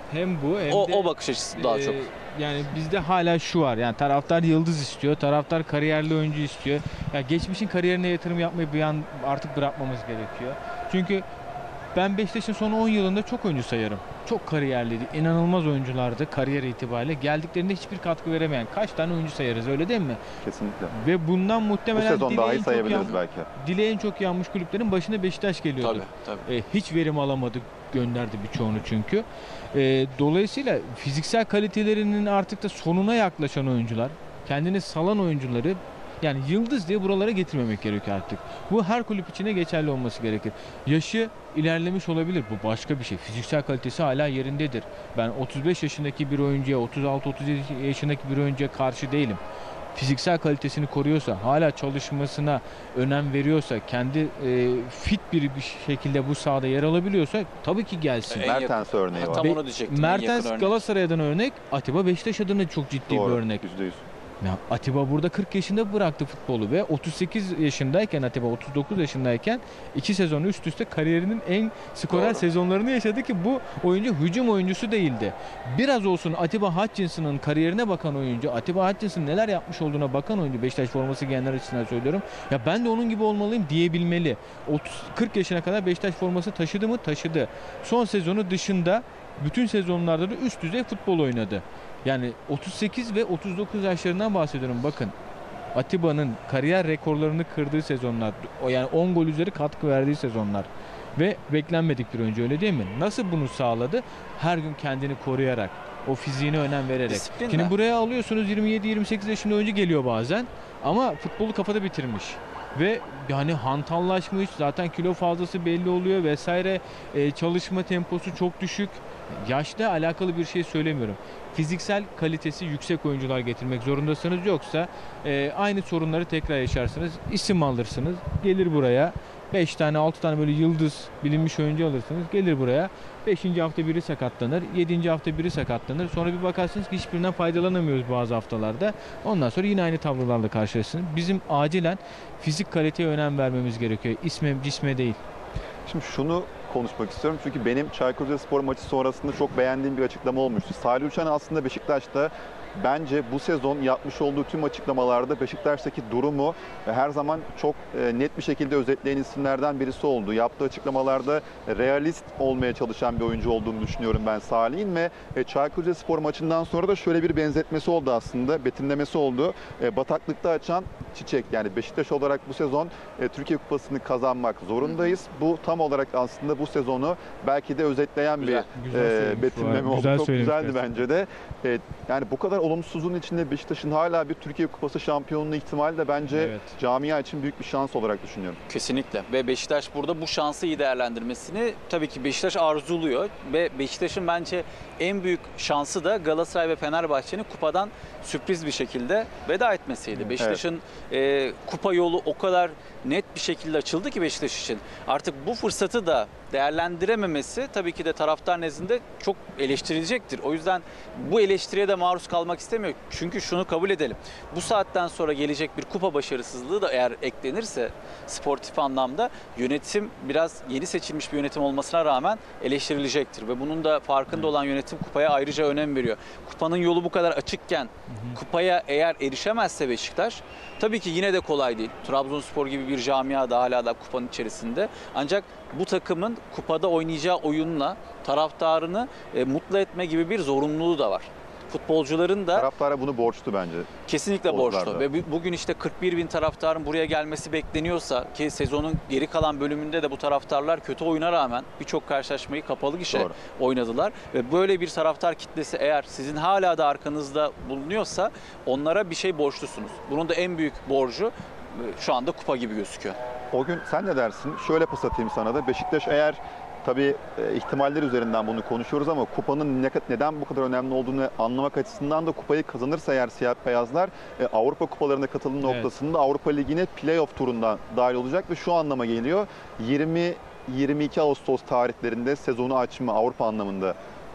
Hem bu hem O, de o bakış açısı daha e, çok. yani bizde hala şu var. Yani taraftar yıldız istiyor. Taraftar kariyerli oyuncu istiyor. Ya geçmişin kariyerine yatırım yapmayı bir an artık bırakmamız gerekiyor. Çünkü ben Beşiktaş'ın son on yılında çok oyuncu sayarım. Çok kariyerliydi. İnanılmaz oyunculardı kariyer itibariyle. Geldiklerinde hiçbir katkı veremeyen kaç tane oyuncu sayarız, öyle değil mi? Kesinlikle. Ve bundan Bu muhtemelen sezon dile daha iyi en çok sayabiliriz yan- belki. dile en çok yanmış kulüplerin başında Beşiktaş geliyordu. Tabii tabii. E, hiç verim alamadık, gönderdi birçoğunu çünkü. E, dolayısıyla fiziksel kalitelerinin artık da sonuna yaklaşan oyuncular, kendini salan oyuncuları, yani yıldız diye buralara getirmemek gerekiyor artık. Bu her kulüp içinde geçerli olması gerekir. Yaşı ilerlemiş olabilir, bu başka bir şey. Fiziksel kalitesi hala yerindedir. Ben otuz beş yaşındaki bir oyuncuya, otuz altı otuz yedi yaşındaki bir oyuncuya karşı değilim. Fiziksel kalitesini koruyorsa, hala çalışmasına önem veriyorsa, kendi e, fit bir, bir şekilde bu sahada yer alabiliyorsa tabii ki gelsin. En yakın- Mertens örneği Ha, var. tam Be- onu diyecektim. en Mertens yakın örnek. Galatasaray'dan örnek, Atiba Beşiktaş adına çok ciddi Doğru, bir örnek. yüzde yüz. Ya Atiba burada kırk yaşında bıraktı futbolu ve otuz sekiz yaşındayken, Atiba otuz dokuz yaşındayken iki sezon üst üste kariyerinin en skorer Doğru. sezonlarını yaşadı ki bu oyuncu hücum oyuncusu değildi. Biraz olsun Atiba Hutchinson'ın kariyerine bakan oyuncu, Atiba Hutchinson neler yapmış olduğuna bakan oyuncu, Beşiktaş forması giyenler açısından söylüyorum. Ya ben de onun gibi olmalıyım diyebilmeli. otuz kırk yaşına kadar Beşiktaş forması taşıdı mı? Taşıdı. Son sezonu dışında bütün sezonlarda da üst düzey futbol oynadı. Yani otuz sekiz ve otuz dokuz yaşlarından bahsediyorum. Bakın Atiba'nın kariyer rekorlarını kırdığı sezonlar, o yani on gol üzeri katkı verdiği sezonlar ve beklenmedik bir oyuncu, öyle değil mi? Nasıl bunu sağladı? Her gün kendini koruyarak, o fiziğine önem vererek. Disiplinle. Şimdi buraya alıyorsunuz, yirmi yedi yirmi sekiz yaşında oyuncu geliyor bazen ama futbolu kafada bitirmiş. Ve yani hantallaşmış, zaten kilo fazlası belli oluyor vesaire, e, çalışma temposu çok düşük. Yaşla alakalı bir şey söylemiyorum. Fiziksel kalitesi yüksek oyuncular getirmek zorundasınız. Yoksa e, aynı sorunları tekrar yaşarsınız. İsim alırsınız, gelir buraya. beş tane altı tane böyle yıldız bilinmiş oyuncu alırsınız, gelir buraya. beşinci hafta biri sakatlanır, yedinci hafta biri sakatlanır. Sonra bir bakarsınız ki hiçbirinden faydalanamıyoruz bazı haftalarda. Ondan sonra yine aynı tablolarla karşılaşırsınız. Bizim acilen fizik kaliteye önem vermemiz gerekiyor. İsme, cisme değil. Şimdi şunu konuşmak istiyorum çünkü benim Çaykur Rizespor maçı sonrasında çok beğendiğim bir açıklama olmuştu. Salih Uçan aslında Beşiktaş'ta bence bu sezon yapmış olduğu tüm açıklamalarda Beşiktaş'taki durumu her zaman çok net bir şekilde özetleyen isimlerden birisi oldu. Yaptığı açıklamalarda realist olmaya çalışan bir oyuncu olduğunu düşünüyorum ben Salih'in ve Çaykur Rizespor maçından sonra da şöyle bir benzetmesi oldu aslında, betimlemesi oldu. Bataklıkta açan çiçek, yani Beşiktaş olarak bu sezon Türkiye Kupası'nı kazanmak zorundayız. Bu tam olarak aslında bu sezonu belki de özetleyen Güzel. bir Güzel e, betimleme oldu. Güzel Çok güzeldi söylemiş bence de. E, yani bu kadar olumsuzluğun içinde Beşiktaş'ın hala bir Türkiye Kupası şampiyonluğu ihtimali de bence Evet. camia için büyük bir şans olarak düşünüyorum. Kesinlikle ve Beşiktaş burada bu şansı iyi değerlendirmesini tabii ki Beşiktaş arzuluyor ve Beşiktaş'ın bence en büyük şansı da Galatasaray ve Fenerbahçe'nin kupadan sürpriz bir şekilde veda etmesiydi. Beşiktaş'ın e, kupa yolu o kadar net bir şekilde açıldı ki Beşiktaş için. Artık bu fırsatı da değerlendirememesi tabii ki de taraftar nezdinde çok eleştirilecektir. O yüzden bu eleştiriye de maruz kalmak istemiyor. Çünkü şunu kabul edelim. Bu saatten sonra gelecek bir kupa başarısızlığı da eğer eklenirse sportif anlamda yönetim biraz yeni seçilmiş bir yönetim olmasına rağmen eleştirilecektir. Ve bunun da farkında olan yönetim kupaya ayrıca önem veriyor. Kupanın yolu bu kadar açıkken kupaya eğer erişemezse Beşiktaş tabii ki yine de kolay değil. Trabzonspor gibi bir camia da hala da kupanın içerisinde. Ancak bu takımın kupada oynayacağı oyunla taraftarını e, mutlu etme gibi bir zorunluluğu da var. Futbolcuların da Taraftara bunu borçlu bence. kesinlikle futbolcular borçlu. da. Ve bugün işte kırk bir bin taraftarın buraya gelmesi bekleniyorsa ki sezonun geri kalan bölümünde de bu taraftarlar kötü oyuna rağmen birçok karşılaşmayı kapalı gişe Doğru. oynadılar. Ve böyle bir taraftar kitlesi eğer sizin hala da arkanızda bulunuyorsa onlara bir şey borçlusunuz. Bunun da en büyük borcu e, şu anda kupa gibi gözüküyor. O gün sen ne dersin? Şöyle pas atayım sana da. Beşiktaş eğer tabii e, ihtimaller üzerinden bunu konuşuyoruz ama kupanın ne, neden bu kadar önemli olduğunu anlamak açısından da kupayı kazanırsa eğer siyah beyazlar e, Avrupa kupalarına katılım Evet. noktasında Avrupa Ligi'ne playoff turundan dahil olacak ve şu anlama geliyor. yirmi yirmi iki Ağustos tarihlerinde sezonu açma Avrupa anlamında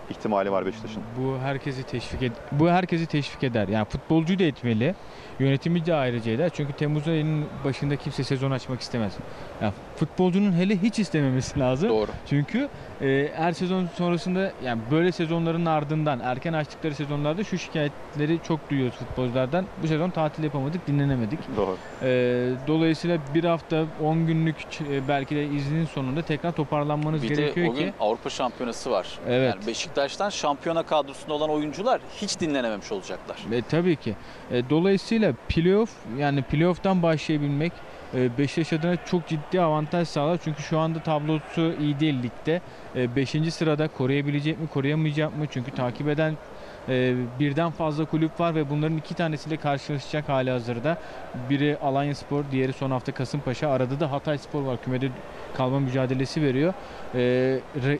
ihtimali var Beşiktaş'ın? Bu herkesi teşvik ed bu herkesi teşvik eder. Yani futbolcuyu da etmeli. Yönetimi de ayrıca eder. Çünkü Temmuz ayının başında kimse sezon açmak istemez. Yani futbolcunun hele hiç istememesi lazım. Doğru. Çünkü e, her sezon sonrasında, yani böyle sezonların ardından erken açtıkları sezonlarda şu şikayetleri çok duyuyoruz futbolculardan. Bu sezon tatil yapamadık, dinlenemedik. Doğru. E, dolayısıyla bir hafta on günlük e, belki de iznin sonunda tekrar toparlanmanız Bir de gerekiyor o gün ki. Avrupa Şampiyonası var. Evet. Yani Beşiktaş'tan şampiyona kadrosunda olan oyuncular hiç dinlenememiş olacaklar. E, tabii ki. E, dolayısıyla playoff, yani playoff'tan başlayabilmek e, Beşiktaş adına çok ciddi avantaj sağlar. Çünkü şu anda tablosu iyi değil ligde. E, beşinci sırada koruyabilecek mi, koruyamayacak mı? Çünkü takip eden e, birden fazla kulüp var ve bunların iki tanesiyle karşılaşacak hali hazırda. Biri Alanyaspor, diğeri son hafta Kasımpaşa. Arada da Hatayspor var. Kümede kalma mücadelesi veriyor. E, re,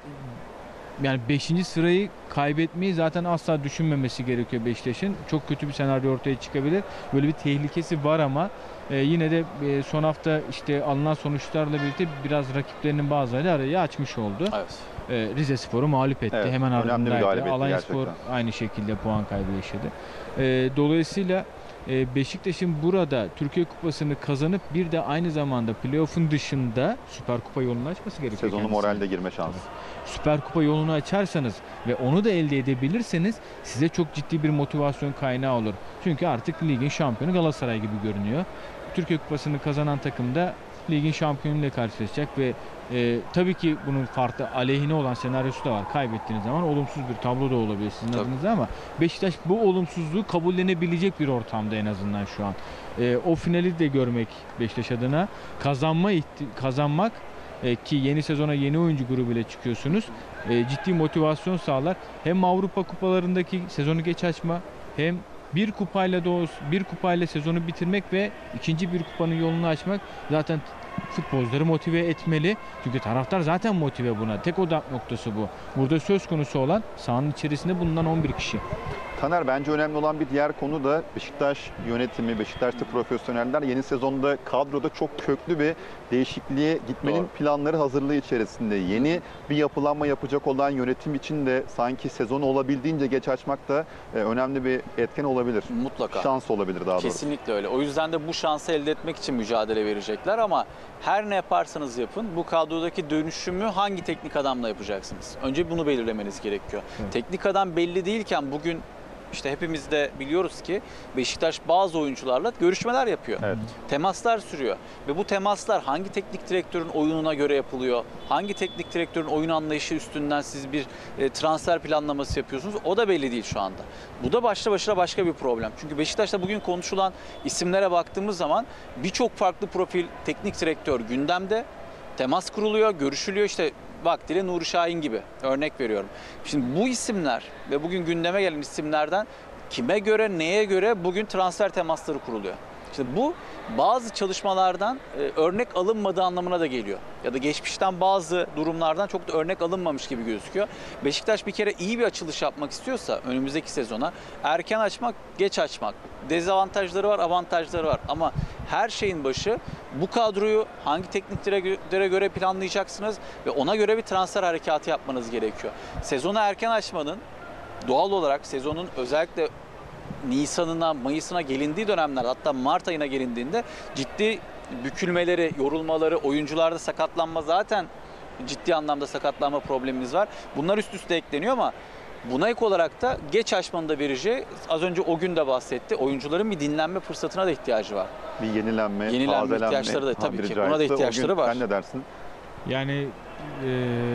Yani beşinci sırayı kaybetmeyi zaten asla düşünmemesi gerekiyor Beşiktaş'ın. Çok kötü bir senaryo ortaya çıkabilir. Böyle bir tehlikesi var ama e, yine de e, son hafta işte alınan sonuçlarla birlikte biraz rakiplerinin bazıları arayı açmış oldu. Evet. E, Rizespor'u mağlup etti. Evet, Hemen önemli bir ardındaydı. galibiyetti Alanyaspor gerçekten. aynı şekilde puan kaybı yaşadı. E, dolayısıyla e, Beşiktaş'ın burada Türkiye Kupası'nı kazanıp bir de aynı zamanda playoff'un dışında Süper Kupa yolunu açması gerekiyor. Sezonu kendisine. moralde girme şansı. Süper Kupa yolunu açarsanız ve onu da elde edebilirseniz size çok ciddi bir motivasyon kaynağı olur. Çünkü artık ligin şampiyonu Galatasaray gibi görünüyor. Türkiye Kupası'nı kazanan takım da ligin şampiyonuyla karşılaşacak ve e, tabii ki bunun farklı aleyhine olan senaryosu da var. Kaybettiğiniz zaman olumsuz bir tablo da olabilir sizin Tabii. adınıza ama Beşiktaş bu olumsuzluğu kabullenebilecek bir ortamda en azından şu an. E, o finali de görmek Beşiktaş adına kazanma kazanmak e, ki yeni sezona yeni oyuncu grubuyla çıkıyorsunuz. E, ciddi motivasyon sağlar. Hem Avrupa kupalarındaki sezonu geç açma, hem bir kupayla da olsun, bir kupayla sezonu bitirmek ve ikinci bir kupanın yolunu açmak zaten futbolcuları motive etmeli. Çünkü taraftar zaten motive buna. Tek odak noktası bu. Burada söz konusu olan sahanın içerisinde bulunan on bir kişi. Taner, bence önemli olan bir diğer konu da Beşiktaş yönetimi, Beşiktaş'ta profesyoneller yeni sezonda kadroda çok köklü bir değişikliğe gitmenin Doğru. planları hazırlığı içerisinde. Yeni bir yapılanma yapacak olan yönetim için de sanki sezonu olabildiğince geç açmak da e, önemli bir etken olabilir. Mutlaka. Şans olabilir daha doğrusu. Kesinlikle öyle. O yüzden de bu şansı elde etmek için mücadele verecekler ama her ne yaparsanız yapın bu kadrodaki dönüşümü hangi teknik adamla yapacaksınız? Önce bunu belirlemeniz gerekiyor. Evet. Teknik adam belli değilken bugün işte hepimiz de biliyoruz ki Beşiktaş bazı oyuncularla görüşmeler yapıyor. Evet. Temaslar sürüyor ve bu temaslar hangi teknik direktörün oyununa göre yapılıyor? Hangi teknik direktörün oyun anlayışı üstünden siz bir e, transfer planlaması yapıyorsunuz? O da belli değil şu anda. Bu da başlı başına başka bir problem. Çünkü Beşiktaş'ta bugün konuşulan isimlere baktığımız zaman birçok farklı profil teknik direktör gündemde. Temas kuruluyor, görüşülüyor. İşte vaktiyle Nuri Şahin gibi örnek veriyorum. Şimdi bu isimler ve bugün gündeme gelen isimlerden kime göre, neye göre bugün transfer temasları kuruluyor. İşte bu bazı çalışmalardan e, örnek alınmadığı anlamına da geliyor. Ya da geçmişten bazı durumlardan çok da örnek alınmamış gibi gözüküyor. Beşiktaş bir kere iyi bir açılış yapmak istiyorsa önümüzdeki sezona erken açmak, geç açmak. Dezavantajları var, avantajları var. Ama her şeyin başı bu kadroyu hangi teknik direktöre göre planlayacaksınız ve ona göre bir transfer harekatı yapmanız gerekiyor. Sezonu erken açmanın doğal olarak sezonun özellikle Nisan'ına, Mayıs'ına gelindiği dönemler, hatta Mart ayına gelindiğinde ciddi bükülmeleri, yorulmaları, oyuncularda sakatlanma, zaten ciddi anlamda sakatlanma problemimiz var. Bunlar üst üste ekleniyor ama buna ek olarak da geç açmanın da vereceği, az önce o gün de bahsetti, oyuncuların bir dinlenme fırsatına da ihtiyacı var. Bir yenilenme, Yenilenme tazelenme, ihtiyaçları da tabii tabiri ki, buna da caizse. ihtiyaçları O gün var. Sen ne dersin? Yani e,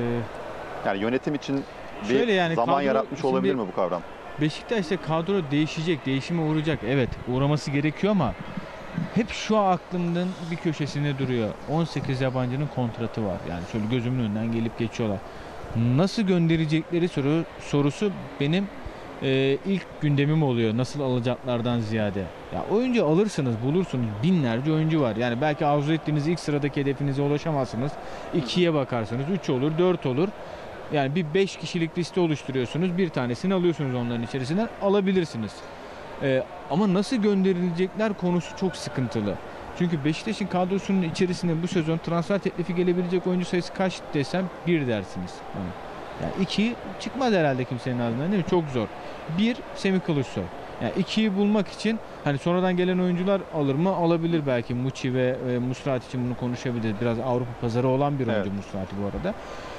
Yani yönetim için bir Şöyle yani zaman kadro- yaratmış şimdi- olabilir mi bu kavram? Beşiktaş'ta kadro değişecek, değişime uğrayacak. Evet, uğraması gerekiyor ama hep şu aklımın bir köşesinde duruyor. on sekiz yabancının kontratı var. Yani şöyle gözümün önünden gelip geçiyorlar. Nasıl gönderecekleri soru sorusu benim e, ilk gündemim oluyor. Nasıl alacaklardan ziyade. Ya oyuncu alırsınız, bulursunuz. Binlerce oyuncu var. Yani belki arzu ettiğiniz ilk sıradaki hedefinize ulaşamazsınız. ikiye bakarsınız. üç olur, dört olur. Yani bir beş kişilik liste oluşturuyorsunuz. Bir tanesini alıyorsunuz onların içerisinden. Alabilirsiniz. Ee, ama nasıl gönderilecekler konusu çok sıkıntılı. Çünkü Beşiktaş'ın kadrosunun içerisinde bu sezon transfer teklifi gelebilecek oyuncu sayısı kaç desem bir dersiniz. Yani Yani iki çıkmaz herhalde kimsenin ağzından, değil mi? Çok zor. Bir, Semih Kılıçsoy. Yani ikiyi bulmak için hani sonradan gelen oyuncular alır mı? Alabilir belki. Muçi ve e, Musrati için bunu konuşabilir. Biraz Avrupa pazarı olan bir oyuncu, evet. Musrati bu arada.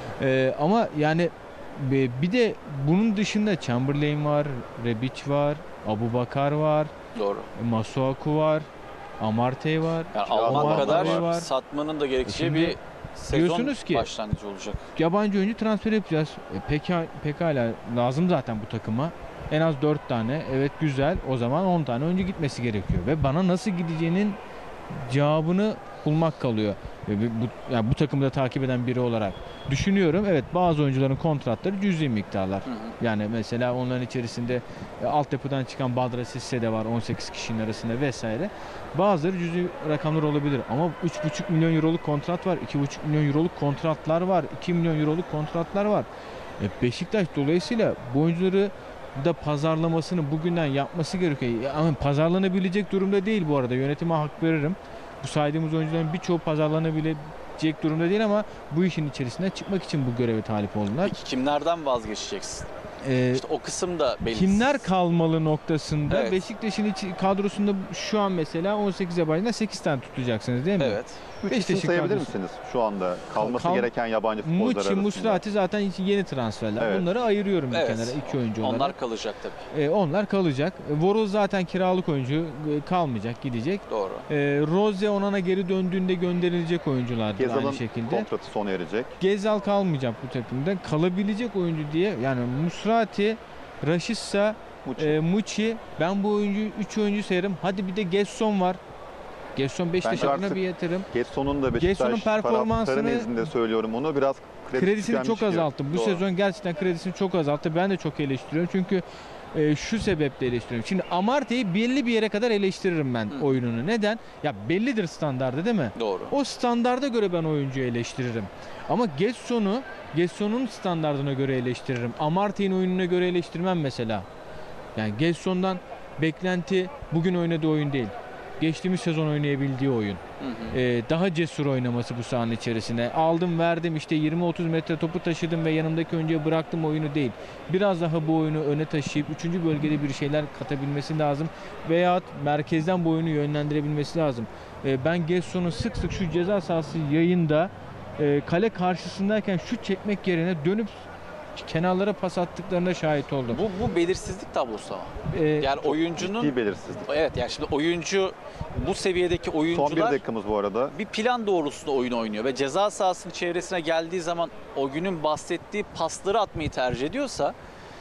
E, ama yani bir de bunun dışında Chamberlain var, Rebic var, Abubakar var, doğru. Masuaku var, Amartey var. Yani almak kadar var. satmanın da gerekeceği Şimdi bir sezon ki, başlangıcı olacak. Yabancı oyuncu transfer yapacağız. E, peka, pekala lazım zaten bu takıma. En az dört tane. Evet, güzel. O zaman on tane oyuncu gitmesi gerekiyor. Ve bana nasıl gideceğinin cevabını bulmak kalıyor. Ve bu, yani bu takımı da takip eden biri olarak düşünüyorum. Evet, bazı oyuncuların kontratları cüzi miktarlar. Hı hı. Yani mesela onların içerisinde e, altyapıdan çıkan Badra Sisse de var on sekiz kişinin arasında vesaire. Bazıları cüzi rakamlar olabilir ama üç buçuk milyon euroluk kontrat var. iki buçuk milyon euroluk kontratlar var. iki milyon euroluk kontratlar var. E, Beşiktaş dolayısıyla bu oyuncuları da pazarlamasını bugünden yapması gerekiyor. Ama pazarlanabilecek durumda değil bu arada. Yönetime hak veririm. Bu saydığımız oyuncuların birçoğu pazarlanabilecek durumda değil ama bu işin içerisine çıkmak için bu göreve talip oldular. Peki kimlerden vazgeçeceksin? Ee, işte o kısım da belirsiz. Kimler kalmalı noktasında, evet. Beşiktaş'ın iç kadrosunda şu an mesela on sekiz yabancıdan sekiz tane tutacaksınız değil mi? Evet. üç isim sayabilir misiniz şu anda kalması Kal gereken yabancı futbolcular arasında? Muçi, Musrati zaten yeni transferler. Evet. Bunları ayırıyorum bir evet. kenara, iki oyuncu olarak. Onlar kalacak tabii. Ee, onlar kalacak. Voroz zaten kiralık oyuncu, kalmayacak, gidecek. Doğru. Ee, Rose, Onana geri döndüğünde gönderilecek oyuncular aynı şekilde. Kontratı sona erecek. Gezal kalmayacak bu takımda. Kalabilecek oyuncu diye yani Musrati, Raşitsa, Muçi. E, Muçi. Ben bu oyuncu üç oyuncu sayarım. Hadi bir de Gesson var. Gesson Beşiktaş adına bir yatırım. Gesson'un da Beşiktaş performansını nezdinde söylüyorum onu biraz kredi kredisini çok azalttı. Bu Doğru. sezon gerçekten kredisini çok azalttı. Ben de çok eleştiriyorum. Çünkü e, şu sebeple eleştiriyorum. Şimdi Amartey'i belli bir yere kadar eleştiririm ben Hı. oyununu. Neden? Ya bellidir standardı değil mi? Doğru. O standarda göre ben oyuncuyu eleştiririm. Ama Gesson'u Gesson'un standardına göre eleştiririm. Amartey'in oyununa göre eleştirmem mesela. Yani Gesson'dan beklenti bugün oynadığı oyun değil. Geçtiğimiz sezon oynayabildiği oyun. Hı hı. Ee, daha cesur oynaması bu sahanın içerisine. Aldım verdim işte yirmi otuz metre topu taşıdım ve yanımdaki oyuncuya bıraktım oyunu değil. Biraz daha bu oyunu öne taşıyıp üçüncü bölgede bir şeyler katabilmesi lazım. Veyahut merkezden bu oyunu yönlendirebilmesi lazım. Ee, ben Gesson'un sık sık şu ceza sahası yayında e, kale karşısındayken şut çekmek yerine dönüp kenarlara pas attıklarına şahit oldum. Bu, bu belirsizlik tablosu ama. Ee, yani oyuncunun... Ciddi belirsizlik. Evet, yani şimdi oyuncu, bu seviyedeki oyuncular... Son bir dakikamız bu arada. Bir plan doğrultusunda oyun oynuyor ve ceza sahasının çevresine geldiği zaman o günün bahsettiği pasları atmayı tercih ediyorsa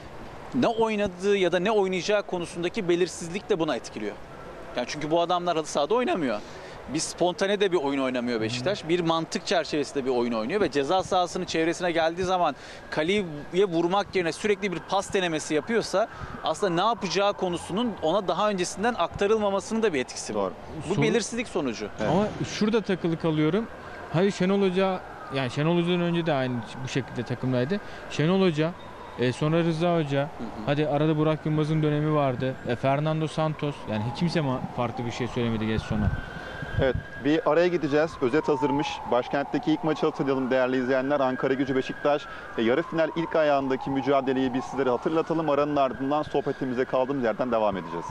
ne oynadığı ya da ne oynayacağı konusundaki belirsizlik de buna etkiliyor. Yani çünkü bu adamlar halı sahada oynamıyor. Bir spontane de bir oyun oynamıyor Beşiktaş. Bir mantık çerçevesinde bir oyun oynuyor ve ceza sahasının çevresine geldiği zaman kaleye vurmak yerine sürekli bir pas denemesi yapıyorsa aslında ne yapacağı konusunun ona daha öncesinden aktarılmamasının da bir etkisi var. Doğru. Bu Soru... belirsizlik sonucu. Evet. Ama şurada takılı kalıyorum. Hayır, Şenol Hoca, yani Şenol Hoca'dan önce de aynı bu şekilde takımdaydı. Şenol Hoca, e sonra Rıza Hoca, hı hı. hadi arada Burak Yılmaz'ın dönemi vardı. E Fernando Santos, yani kimse farklı bir şey söylemedi geç sonra. Evet, bir araya gideceğiz. Özet hazırmış. Başkentteki ilk maçı hatırlayalım değerli izleyenler. Ankaragücü Beşiktaş ve yarı final ilk ayağındaki mücadeleyi biz sizlere hatırlatalım. Aranın ardından sohbetimize kaldığımız yerden devam edeceğiz.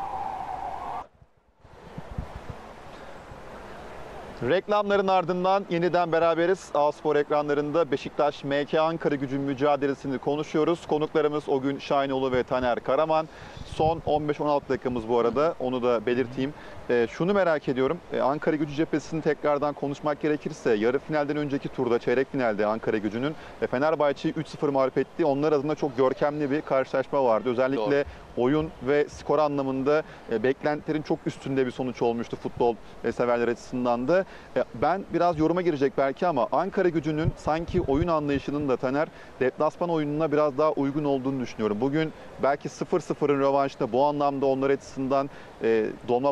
Reklamların ardından yeniden beraberiz. A-Spor ekranlarında Beşiktaş M K Ankaragücü mücadelesini konuşuyoruz. Konuklarımız o gün Şahinoğlu ve Taner Karaman. Son on beş on altı dakikamız bu arada, onu da belirteyim. E, şunu merak ediyorum, e, Ankaragücü cephesini tekrardan konuşmak gerekirse yarı finalden önceki turda, çeyrek finalde Ankaragücü'nün e, Fenerbahçe'yi üç sıfır mağlup ettiği, onlar adına çok görkemli bir karşılaşma vardı. Özellikle Doğru. oyun ve skor anlamında e, beklentilerin çok üstünde bir sonuç olmuştu futbol e, severler açısından da. E, ben biraz yoruma girecek belki ama Ankaragücü'nün sanki oyun anlayışının da Taner, deplasman oyununa biraz daha uygun olduğunu düşünüyorum. Bugün belki sıfır sıfırın rövanşında bu anlamda onlar açısından e, Dolmabahçe'de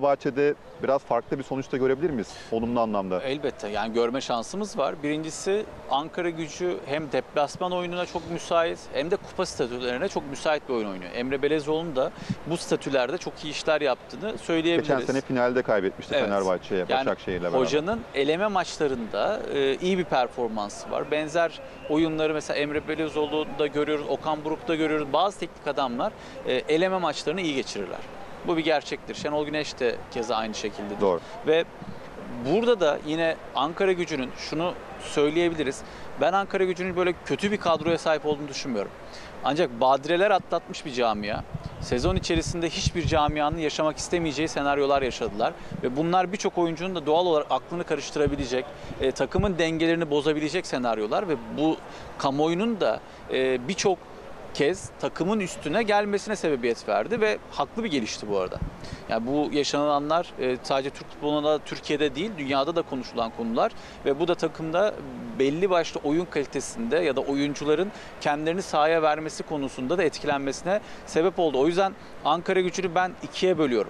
de biraz farklı bir sonuçta görebilir miyiz olumlu anlamda? Elbette yani görme şansımız var. Birincisi Ankara Gücü hem deplasman oyununa çok müsait hem de kupa statülerine çok müsait bir oyun oynuyor. Emre Belezoğlu'nun da bu statülerde çok iyi işler yaptığını söyleyebiliriz. Geçen sene finalde kaybetmişti Evet. Fenerbahçe'ye, Yani Başakşehir'le beraber. Hocanın eleme maçlarında e, iyi bir performansı var. Benzer oyunları mesela Emre Belezoğlu'da görüyoruz, Okan Buruk'ta görüyoruz. Bazı teknik adamlar e, eleme maçlarını iyi geçirirler. Bu bir gerçektir. Şenol Güneş de keza aynı şekilde. Doğru. Ve burada da yine Ankara Gücü'nün şunu söyleyebiliriz. Ben Ankara Gücü'nün böyle kötü bir kadroya sahip olduğunu düşünmüyorum. Ancak badireler atlatmış bir camia. Sezon içerisinde hiçbir camianın yaşamak istemeyeceği senaryolar yaşadılar. Ve bunlar birçok oyuncunun da doğal olarak aklını karıştırabilecek, e, takımın dengelerini bozabilecek senaryolar. Ve bu kamuoyunun da e, birçok kez takımın üstüne gelmesine sebebiyet verdi ve haklı bir gelişti bu arada. Yani bu yaşananlar e, sadece Türk futbolunda, Türkiye'de değil, dünyada da konuşulan konular ve bu da takımda belli başlı oyun kalitesinde ya da oyuncuların kendilerini sahaya vermesi konusunda da etkilenmesine sebep oldu. O yüzden Ankara Gücü'nü ben ikiye bölüyorum.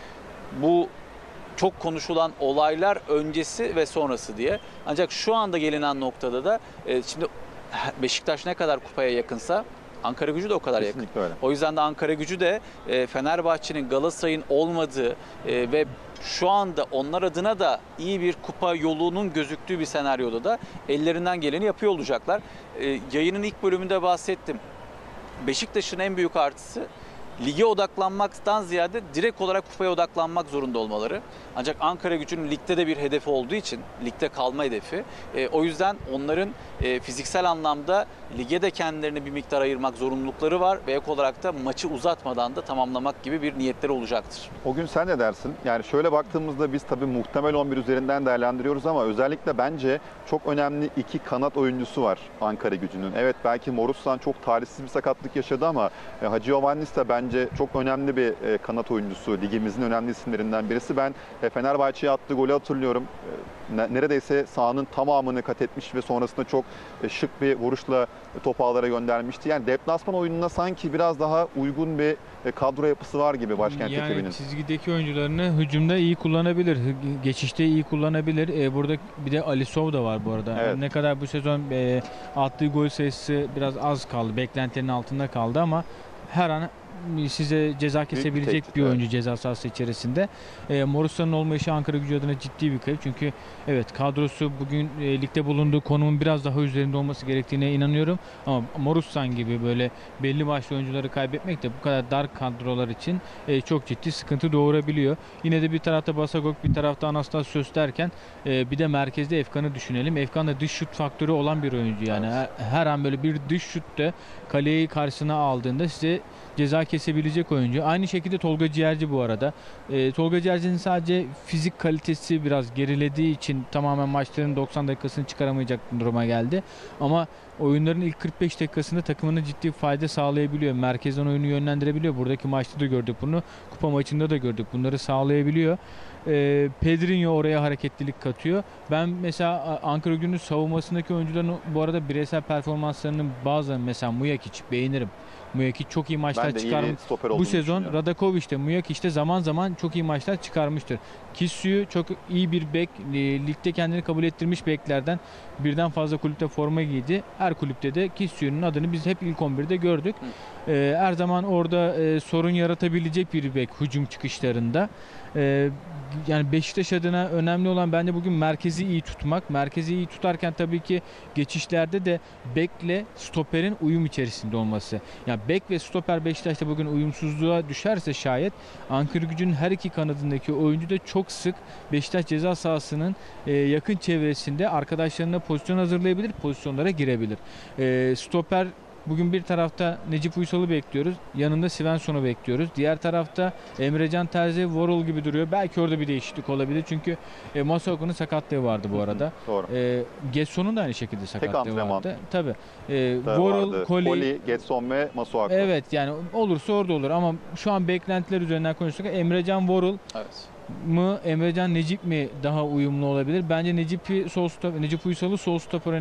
Bu çok konuşulan olaylar öncesi ve sonrası diye. Ancak şu anda gelinen noktada da e, şimdi Beşiktaş ne kadar kupaya yakınsa Ankara Gücü de o kadar yakın. Kesinlikle öyle. O yüzden de Ankara Gücü de e, Fenerbahçe'nin, Galatasaray'ın olmadığı e, ve şu anda onlar adına da iyi bir kupa yolunun gözüktüğü bir senaryoda da ellerinden geleni yapıyor olacaklar. E, yayının ilk bölümünde bahsettim. Beşiktaş'ın en büyük artısı lige odaklanmaktan ziyade direkt olarak kupaya odaklanmak zorunda olmaları. Ancak Ankara Gücü'nün ligde de bir hedefi olduğu için, ligde kalma hedefi. E, o yüzden onların e, fiziksel anlamda lige de kendilerine bir miktar ayırmak zorunlulukları var ve ek olarak da maçı uzatmadan da tamamlamak gibi bir niyetleri olacaktır. O gün sen ne dersin? Yani şöyle baktığımızda biz tabii muhtemel on bir üzerinden değerlendiriyoruz ama özellikle bence çok önemli iki kanat oyuncusu var Ankara Gücü'nün. Evet, belki Morussan çok talihsiz bir sakatlık yaşadı ama Hacı Giovannis de bence çok önemli bir kanat oyuncusu. Ligimizin önemli isimlerinden birisi. Ben Fenerbahçe'ye attığı golü hatırlıyorum. Neredeyse sahanın tamamını kat etmiş ve sonrasında çok şık bir vuruşla topu ağlara göndermişti. Yani deplasman oyununa sanki biraz daha uygun bir kadro yapısı var gibi Başkent yani ekibinin. Çizgideki oyuncularını hücumda iyi kullanabilir, geçişte iyi kullanabilir. Ee, burada bir de Alisov da var bu arada. Evet. Yani ne kadar bu sezon e, attığı gol sayısı biraz az kaldı, beklentilerin altında kaldı ama her an size ceza kesebilecek bir, tehdit, bir oyuncu evet. ceza sahası içerisinde. E, Morussa'nın olmayışı Ankara Gücü adına ciddi bir kayıp. Çünkü evet, kadrosu bugün e, ligde bulunduğu konumun biraz daha üzerinde olması gerektiğine inanıyorum. Ama Morussan gibi böyle belli başlı oyuncuları kaybetmek de bu kadar dar kadrolar için e, çok ciddi sıkıntı doğurabiliyor. Yine de bir tarafta Basagok, bir tarafta Anastasios derken e, bir de merkezde Efkan'ı düşünelim. Efkan da dış şut faktörü olan bir oyuncu. Yani Evet. her, her an böyle bir dış şutta kaleyi karşısına aldığında size ceza kesebilecek oyuncu. Aynı şekilde Tolga Ciğerci bu arada. E, Tolga Ciğerci'nin sadece fizik kalitesi biraz gerilediği için tamamen maçların doksan dakikasını çıkaramayacak duruma geldi. Ama oyunların ilk kırk beş dakikasında takımına ciddi fayda sağlayabiliyor. Merkezden oyunu yönlendirebiliyor. Buradaki maçta da gördük bunu. Kupa maçında da gördük. Bunları sağlayabiliyor. E, Pedrinho oraya hareketlilik katıyor. Ben mesela Ankara Gücü'nün savunmasındaki oyuncuların bu arada bireysel performanslarının bazı, mesela Mujakic beğenirim. Mujakic çok iyi maçlar Ben de iyi çıkarmış. bir stoper Bu olduğunu sezon düşünüyorum. Radakovic de Mujakic de zaman zaman çok iyi maçlar çıkarmıştır. Kisyu çok iyi bir bek, ligde kendini kabul ettirmiş beklerden, birden fazla kulüpte forma giydi. Her kulüpte de Kisyu'nun adını biz hep ilk on birde gördük. Ee, her zaman orada e, sorun yaratabilecek bir bek hücum çıkışlarında. Ee, yani Beşiktaş adına önemli olan bence bugün merkezi iyi tutmak. Merkezi iyi tutarken tabii ki geçişlerde de bekle stoperin uyum içerisinde olması. Yani bek ve stoper Beşiktaş'ta bugün uyumsuzluğa düşerse şayet, Ankara Gücü'nün her iki kanadındaki oyuncu da çok sık Beşiktaş ceza sahasının e, yakın çevresinde arkadaşlarına pozisyon hazırlayabilir, pozisyonlara girebilir. E, stoper bugün bir tarafta Necip Uysal'ı bekliyoruz. Yanında Svensson'u bekliyoruz. Diğer tarafta Emrecan Terzi, Worrell gibi duruyor. Belki orada bir değişiklik olabilir. Çünkü e, Masuaku'nun sakatlığı vardı bu arada. Doğru. E, Gesson'un da aynı şekilde sakatlığı antrenman. vardı. Tabii. E, Da Worrell, vardı. Koli, Koli, Getson ve Masuaku. evet, yani olursa orada olur ama şu an beklentiler üzerinden konuşursak Emrecan Worrell Evet. mı, Emrecan Necip mi daha uyumlu olabilir? Bence Necip'i sol stoper, Necip Uysal'ı sol stoperine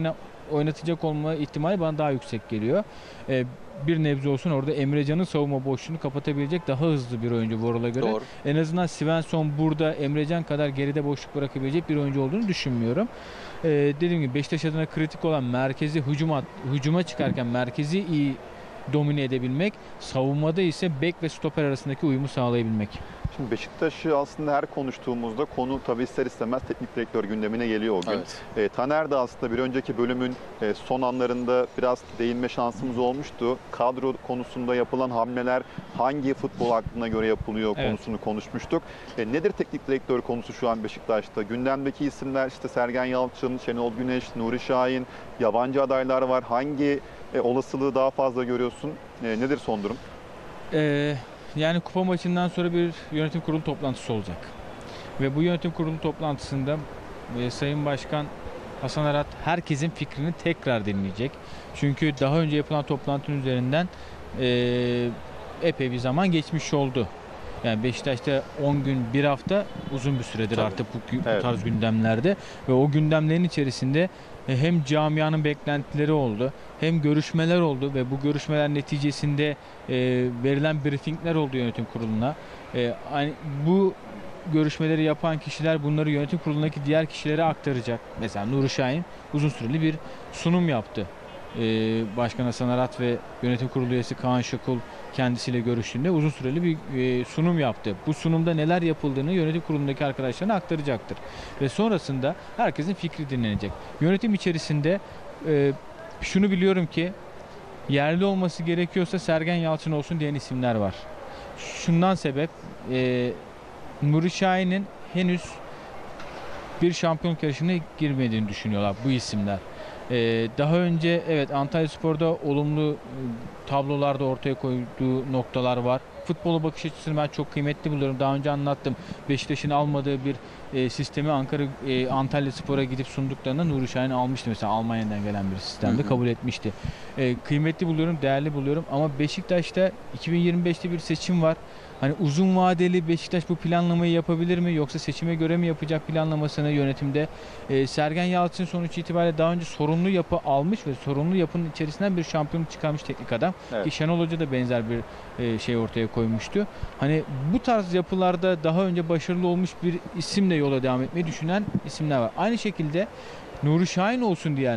oynatacak olma ihtimali bana daha yüksek geliyor. E, bir nebze olsun orada Emrecan'ın savunma boşluğunu kapatabilecek daha hızlı bir oyuncu Voral'a göre. Doğru. En azından Svensson burada Emrecan kadar geride boşluk bırakabilecek bir oyuncu olduğunu düşünmüyorum. Ee, dediğim gibi Beşiktaş adına kritik olan merkezi hücuma, hücuma çıkarken merkezi iyi domine edebilmek, savunmada ise bek ve stoper arasındaki uyumu sağlayabilmek. Şimdi Beşiktaş'ı aslında her konuştuğumuzda konu tabii ister istemez teknik direktör gündemine geliyor o gün. Evet. E, Taner de aslında bir önceki bölümün e, son anlarında biraz değinme şansımız olmuştu. Kadro konusunda yapılan hamleler hangi futbol aklına göre yapılıyor Evet. konusunu konuşmuştuk. E, nedir teknik direktör konusu şu an Beşiktaş'ta? Gündemdeki isimler işte Sergen Yalçın, Şenol Güneş, Nuri Şahin, yabancı adaylar var. Hangi e, olasılığı daha fazla görüyorsun? E, nedir son durum? Ee, yani kupa maçından sonra bir yönetim kurulu toplantısı olacak. Ve bu yönetim kurulu toplantısında e, Sayın Başkan Hasan Arat herkesin fikrini tekrar dinleyecek. Çünkü daha önce yapılan toplantının üzerinden e, epey bir zaman geçmiş oldu. Yani Beşiktaş'ta on gün, bir hafta uzun bir süredir Tabii. artık bu, bu Evet. tarz gündemlerde. Ve o gündemlerin içerisinde e, hem camianın beklentileri oldu, hem görüşmeler oldu ve bu görüşmeler neticesinde e, verilen briefingler oldu yönetim kuruluna. E, hani bu görüşmeleri yapan kişiler bunları yönetim kurulundaki diğer kişilere aktaracak. Mesela Nuri Şahin uzun süreli bir sunum yaptı. Ee, Başkan Hasan Arat ve yönetim kurulu üyesi Kaan Şakul kendisiyle görüştüğünde uzun süreli bir e, sunum yaptı. Bu sunumda neler yapıldığını yönetim kurulundaki arkadaşlarına aktaracaktır. Ve sonrasında herkesin fikri dinlenecek. Yönetim içerisinde e, şunu biliyorum ki yerli olması gerekiyorsa Sergen Yalçın olsun diyen isimler var. Şundan sebep e, Nuri Şahin'in henüz bir şampiyonluk yarışına girmediğini düşünüyorlar bu isimler. Ee, daha önce evet Antalyaspor'da olumlu e, tablolarda ortaya koyduğu noktalar var. Futbola bakış açısını ben çok kıymetli buluyorum. Daha önce anlattım. Beşiktaş'ın almadığı bir e, sistemi Ankara e, Antalyaspor'a gidip sunduklarında Nuri Şahin almıştı. Mesela Almanya'dan gelen bir sistemde Hı hı. kabul etmişti. E, kıymetli buluyorum, değerli buluyorum ama Beşiktaş'ta iki bin yirmi beşte bir seçim var. Hani uzun vadeli Beşiktaş bu planlamayı yapabilir mi yoksa seçime göre mi yapacak planlamasını yönetimde? E, Sergen Yalçın sonuç itibariyle daha önce sorunlu yapı almış ve sorunlu yapının içerisinden bir şampiyonluk çıkarmış teknik adam. Evet. Ki Şenol Hoca da benzer bir e, şey ortaya koymuştu. Hani bu tarz yapılarda daha önce başarılı olmuş bir isimle yola devam etmeyi düşünen isimler var. Aynı şekilde Nuri Şahin olsun diyen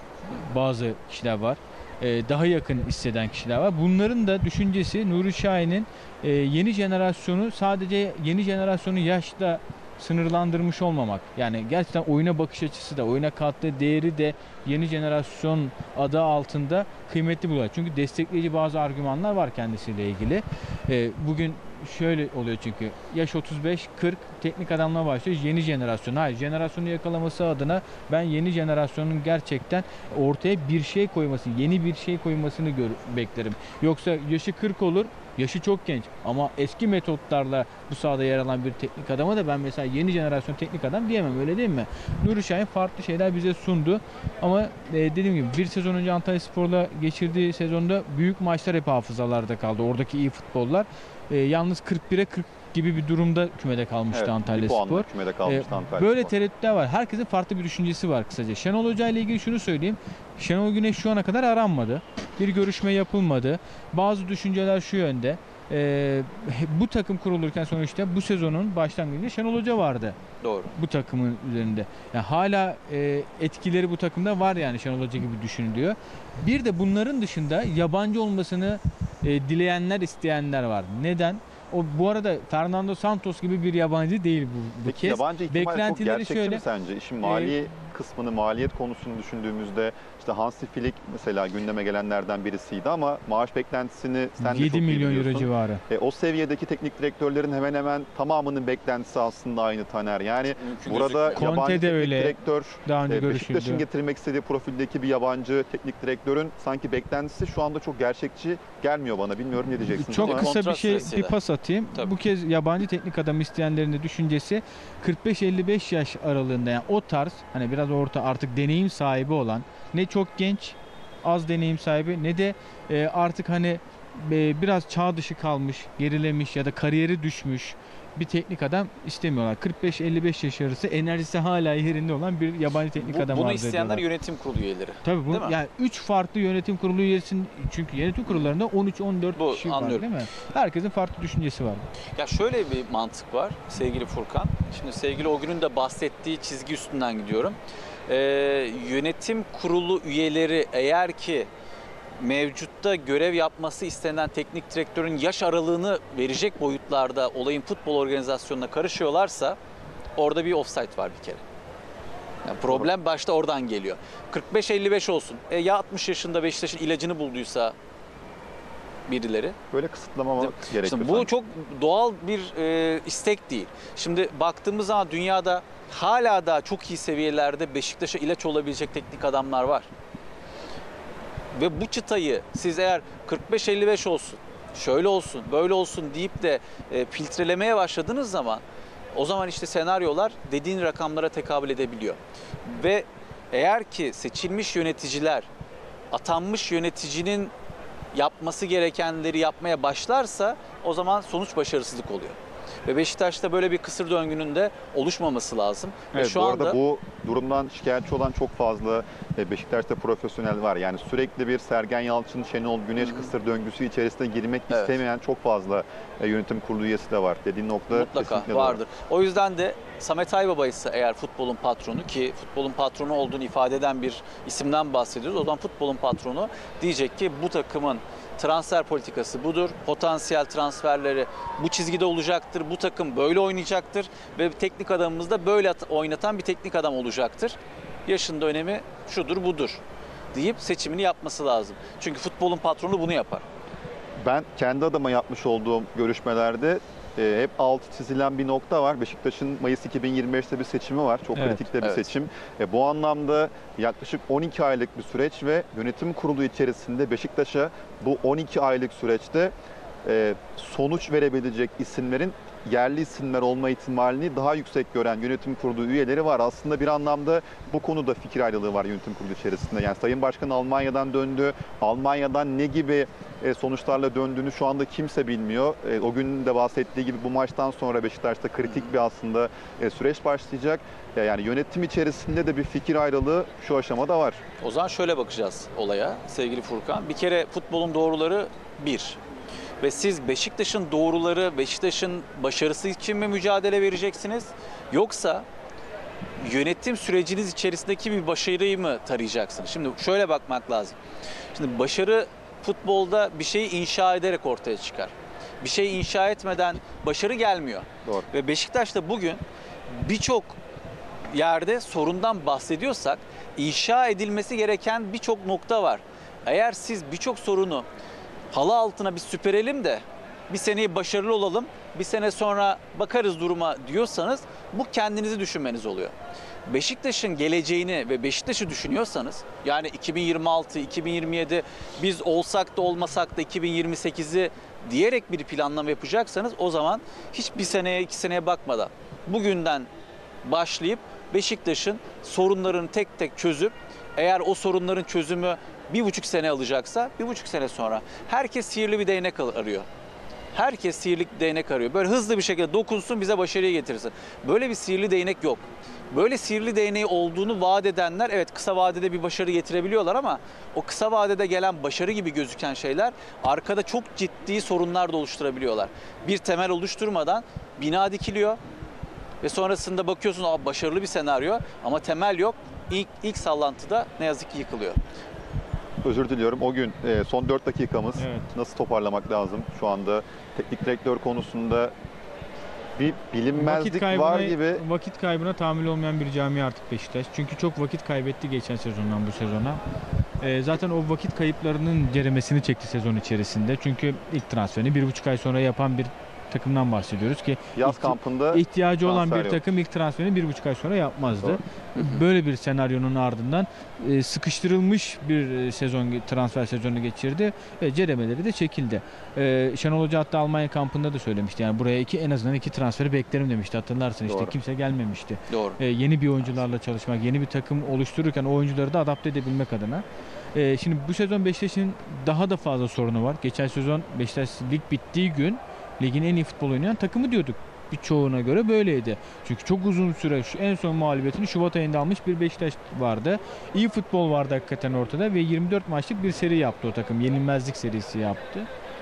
bazı kişiler var. E, daha yakın hisseden kişiler var. Bunların da düşüncesi Nuri Şahin'in e, yeni jenerasyonu sadece yeni jenerasyonu yaşla sınırlandırmış olmamak. Yani gerçekten oyuna bakış açısı da, oyuna kattığı değeri de yeni jenerasyon adı altında kıymetli buluyor. Çünkü destekleyici bazı argümanlar var kendisiyle ilgili. E, bugün şöyle oluyor çünkü yaş otuz beş kırk teknik adamla başlıyor. Yeni jenerasyon. Hayır, jenerasyonu yakalaması adına ben yeni jenerasyonun gerçekten ortaya bir şey koymasını, yeni bir şey koymasını gör, beklerim. Yoksa yaşı kırk olur, yaşı çok genç ama eski metotlarla bu sahada yer alan bir teknik adama da ben mesela yeni jenerasyon teknik adam diyemem, öyle değil mi? Nuri Şahin farklı şeyler bize sundu ama e, dediğim gibi bir sezon önce Antalyaspor'la geçirdiği sezonda büyük maçlar hep hafızalarda kaldı. Oradaki iyi futbollar. E, yalnız kırk bire kırk gibi bir durumda kümede kalmıştı Evet, bir Antalyaspor. puanla kümede kalmıştı Ee, Antalyaspor. Böyle tereddütler var. Herkesin farklı bir düşüncesi var kısaca. Şenol Hoca ile ilgili şunu söyleyeyim. Şenol Güneş şu ana kadar aranmadı. Bir görüşme yapılmadı. Bazı düşünceler şu yönde. Ee, bu takım kurulurken sonuçta bu sezonun başlangıcında Şenol Hoca vardı. Doğru. Bu takımın üzerinde. Yani hala e, etkileri bu takımda var yani Şenol Hoca gibi düşünülüyor. Bir de bunların dışında yabancı olmasını e, dileyenler, isteyenler var. Neden? O bu arada Fernando Santos gibi bir yabancı değil bu, bu Peki kez. yabancı ihtimal çok Beklentileri gerçekçi şöyle. mi sence? İşin mali kısmını, maliyet konusunu düşündüğümüzde işte Hansi Flick mesela gündeme gelenlerden birisiydi ama maaş beklentisini sen de çok yedi iyi milyon euro biliyorsun. civarı. E, o seviyedeki teknik direktörlerin hemen hemen tamamının beklentisi aslında aynı Taner. Yani Mümkün burada gözükmüyor. Conte yabancı de teknik öyle. direktör, Daha önce e, Beşiktaş'ın görüşüldü. getirmek istediği profildeki bir yabancı teknik direktörün sanki beklentisi şu anda çok gerçekçi gelmiyor bana. Bilmiyorum ne diyeceksiniz Çok ama. kısa bir Kontrat şey, bir süresiyle. pas atayım. Tabii. Bu kez yabancı teknik adam isteyenlerin de düşüncesi kırk beş elli beş yaş aralığında, yani o tarz hani biraz orta artık deneyim sahibi olan, ne çok genç az deneyim sahibi ne de e, artık hani e, biraz çağ dışı kalmış, gerilemiş ya da kariyeri düşmüş bir teknik adam istemiyorlar. kırk beş elli beş yaş arası enerjisi hala yerinde olan bir yabancı teknik Bu, adam bunu arzu isteyenler ediyorlar. yönetim kurulu üyeleri. Tabii bu Değil mi? yani üç farklı yönetim kurulu üyesinin, çünkü yönetim kurullarında on üç on dört Bu, kişi var anlıyorum. değil mi? Herkesin farklı düşüncesi var. Ya şöyle bir mantık var sevgili Furkan. Şimdi sevgili o günün de bahsettiği çizgi üstünden gidiyorum. Ee, yönetim kurulu üyeleri eğer ki mevcutta görev yapması istenen teknik direktörün yaş aralığını verecek boyutlarda olayın futbol organizasyonuna karışıyorlarsa orada bir offside var bir kere. Yani problem başta oradan geliyor. kırk beş elli beş olsun. E ya altmış yaşında Beşiktaş'ın ilacını bulduysa birileri. Böyle kısıtlamamak gerekiyor. Şimdi bu sanki. çok doğal bir e, istek değil. Şimdi baktığımız zaman dünyada hala da çok iyi seviyelerde Beşiktaş'a ilaç olabilecek teknik adamlar var. Ve bu çıtayı siz eğer kırk beş elli beş olsun, şöyle olsun, böyle olsun deyip de e, filtrelemeye başladığınız zaman o zaman işte senaryolar dediğin rakamlara tekabül edebiliyor. Ve eğer ki seçilmiş yöneticiler atanmış yöneticinin yapması gerekenleri yapmaya başlarsa o zaman sonuç başarısızlık oluyor. Ve Beşiktaş'ta böyle bir kısır döngünün de oluşmaması lazım. Evet, Ve şu bu anda arada bu durumdan şikayetçi olan çok fazla Beşiktaş'ta profesyonel var. Yani sürekli bir Sergen Yalçın, Şenol Güneş Hı-hı. kısır döngüsü içerisine girmek Evet. istemeyen çok fazla yönetim kurulu üyesi de var. Dediğin nokta mutlaka kesinlikle vardır. doğru. O yüzden de Samet Aybaba ise eğer futbolun patronu, ki futbolun patronu olduğunu ifade eden bir isimden bahsediyoruz. O zaman futbolun patronu diyecek ki bu takımın transfer politikası budur. Potansiyel transferleri bu çizgide olacaktır. Bu takım böyle oynayacaktır. Ve teknik adamımız da böyle oynatan bir teknik adam olacaktır. Yaşında önemi şudur budur deyip seçimini yapması lazım. Çünkü futbolun patronu bunu yapar. Ben kendi adıma yapmış olduğum görüşmelerde e, hep altı çizilen bir nokta var. Beşiktaş'ın Mayıs iki bin yirmi beşte bir seçimi var. Çok Evet. kritik de bir Evet. seçim. E, bu anlamda yaklaşık on iki aylık bir süreç ve yönetim kurulu içerisinde Beşiktaş'a bu on iki aylık süreçte e, sonuç verebilecek isimlerin yerli isimler olma ihtimalini daha yüksek gören yönetim kurulu üyeleri var. Aslında bir anlamda bu konuda fikir ayrılığı var yönetim kurulu içerisinde. Yani Sayın Başkan Almanya'dan döndü. Almanya'dan ne gibi sonuçlarla döndüğünü şu anda kimse bilmiyor. O gün de bahsettiği gibi bu maçtan sonra Beşiktaş'ta kritik bir aslında süreç başlayacak. Yani yönetim içerisinde de bir fikir ayrılığı şu aşamada var. O zaman şöyle bakacağız olaya sevgili Furkan. Bir kere futbolun doğruları bir. Ve siz Beşiktaş'ın doğruları, Beşiktaş'ın başarısı için mi mücadele vereceksiniz? Yoksa yönetim süreciniz içerisindeki bir başarıyı mı tarayacaksınız? Şimdi şöyle bakmak lazım. Şimdi başarı futbolda bir şeyi inşa ederek ortaya çıkar. Bir şeyi inşa etmeden başarı gelmiyor. Doğru. Ve Beşiktaş'ta bugün birçok yerde sorundan bahsediyorsak inşa edilmesi gereken birçok nokta var. Eğer siz birçok sorunu halı altına bir süpürelim de bir seneyi başarılı olalım, bir sene sonra bakarız duruma diyorsanız bu kendinizi düşünmeniz oluyor. Beşiktaş'ın geleceğini ve Beşiktaş'ı düşünüyorsanız, yani iki bin yirmi altı, iki bin yirmi yedi biz olsak da olmasak da iki bin yirmi sekizi diyerek bir planlama yapacaksanız o zaman hiç bir seneye iki seneye bakmadan bugünden başlayıp Beşiktaş'ın sorunlarını tek tek çözüp eğer o sorunların çözümü bir buçuk sene alacaksa bir buçuk sene sonra herkes sihirli bir değnek arıyor. Herkes sihirli değnek arıyor. Böyle hızlı bir şekilde dokunsun bize başarıyı getirsin. Böyle bir sihirli değnek yok. Böyle sihirli değneği olduğunu vaat edenler evet kısa vadede bir başarı getirebiliyorlar ama o kısa vadede gelen başarı gibi gözüken şeyler arkada çok ciddi sorunlar da oluşturabiliyorlar. Bir temel oluşturmadan bina dikiliyor ve sonrasında bakıyorsun Aa, başarılı bir senaryo ama temel yok. İlk, ilk sallantıda ne yazık ki yıkılıyor. Özür diliyorum. O gün son dört dakikamız. Evet. Nasıl toparlamak lazım? Şu anda teknik direktör konusunda bir bilinmezlik kaybına, var gibi. Vakit kaybına tahammül olmayan bir camia artık Beşiktaş. Çünkü çok vakit kaybetti geçen sezondan bu sezona. Ee, zaten o vakit kayıplarının ceremesini çekti sezon içerisinde. Çünkü ilk transferini bir buçuk ay sonra yapan bir takımdan bahsediyoruz ki Yaz ihti- kampında ihtiyacı olan bir transfer yok. takım ilk transferini bir buçuk ay sonra yapmazdı. Doğru. Böyle bir senaryonun ardından e, sıkıştırılmış bir e, sezon transfer sezonu geçirdi ve ceremeleri de çekildi. E, Şenol Hoca hatta Almanya kampında da söylemişti. Yani buraya iki en azından iki transferi beklerim demişti. Hatırlarsın işte Doğru. kimse gelmemişti. Doğru. E, yeni bir oyuncularla çalışmak, yeni bir takım oluştururken o oyuncuları da adapte edebilmek adına. E, şimdi bu sezon Beşiktaş'ın daha da fazla sorunu var. Geçen sezon Beşiktaş lig bittiği gün ligin en iyi futbol oynayan takımı diyorduk. birçoğuna göre böyleydi. Çünkü çok uzun süre şu en son mağlubiyetini Şubat ayında almış bir Beşiktaş vardı. İyi futbol vardı hakikaten ortada ve yirmi dört maçlık bir seri yaptı o takım. Yenilmezlik serisi yaptı.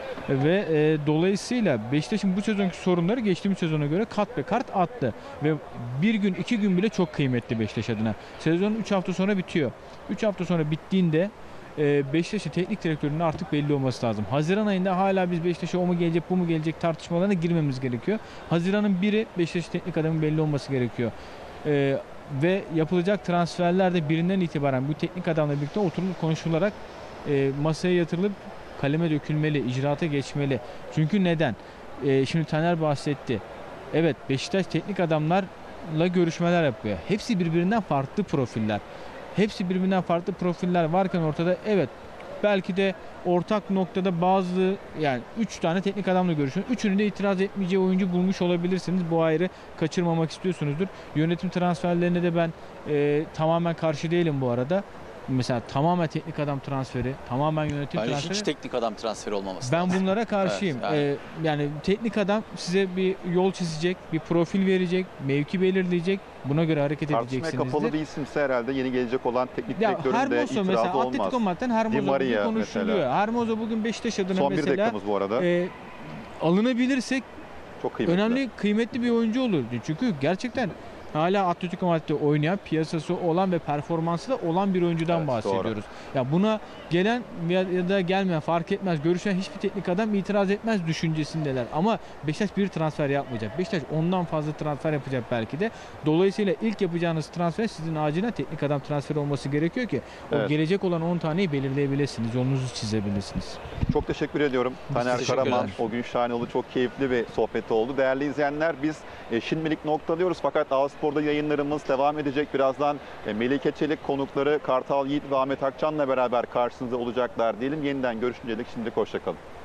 Ve e, dolayısıyla Beşiktaş'ın bu sezonki sorunları geçtiğimiz sezona göre kat be kat attı. Ve bir gün iki gün bile çok kıymetli Beşiktaş adına. Sezon üç hafta sonra bitiyor. üç hafta sonra bittiğinde e, Beşiktaş'ın teknik direktörünün artık belli olması lazım. Haziran ayında hala biz Beşiktaş'a o mu gelecek bu mu gelecek tartışmalarına girmemiz gerekiyor. Haziran'ın biri Beşiktaş'ın teknik adamın belli olması gerekiyor. E, ve yapılacak transferlerde birinden itibaren bu teknik adamla birlikte oturulup konuşularak e, masaya yatırılıp kaleme dökülmeli, icraata geçmeli. Çünkü neden? Ee, şimdi Taner bahsetti. Evet, Beşiktaş teknik adamlarla görüşmeler yapıyor. Hepsi birbirinden farklı profiller. Hepsi birbirinden farklı profiller varken ortada evet belki de ortak noktada bazı yani üç tane teknik adamla görüşüyor. Üçünü de itiraz etmeyeceği oyuncu bulmuş olabilirsiniz. Bu ayrı kaçırmamak istiyorsunuzdur. Yönetim transferlerine de ben e, tamamen karşı değilim bu arada. Mesela tamamen teknik adam transferi, tamamen yönetim Bence transferi. hiç teknik adam transferi olmaması Ben lazım. bunlara karşıyım. Evet, yani. Ee, yani teknik adam size bir yol çizecek, bir profil verecek, mevki belirleyecek. Buna göre hareket Tartışmaya edeceksinizdir. kapalı bir isimse herhalde yeni gelecek olan teknik Ya direktörün de Hermoso itirazı mesela olmaz. Atletico Madrid'den Hermoso Di Maria bugün konuşuluyor. mesela. Hermoso bugün Beşiktaş adına Son bir mesela dakikamız bu arada. e, alınabilirsek Çok kıymetli. önemli, kıymetli bir oyuncu olur. Çünkü gerçekten hala Atletico Madrid'de oynayan, piyasası olan ve performansı da olan bir oyuncudan Evet, bahsediyoruz. Ya buna gelen ya da gelmeyen fark etmez. Görüşen hiçbir teknik adam itiraz etmez düşüncesindeler. Ama Beşiktaş bir transfer yapmayacak. Beşiktaş ondan fazla transfer yapacak belki de. Dolayısıyla ilk yapacağınız transfer sizin acilen teknik adam transferi olması gerekiyor ki o Evet. gelecek olan on taneyi belirleyebilirsiniz. Yolunuzu çizebilirsiniz. Çok teşekkür ediyorum. Taner teşekkürler. Karaman, o gün Şahinoğlu çok keyifli bir sohbet oldu. Değerli izleyenler biz e, şimdilik noktalıyoruz fakat Ağspor'da yayınlarımız devam edecek. Birazdan e, Melike Çelik konukları Kartal Yiğit ve Ahmet Akçan'la beraber karşınızda olacaklar diyelim. Yeniden görüşünceye dek şimdilik hoşçakalın.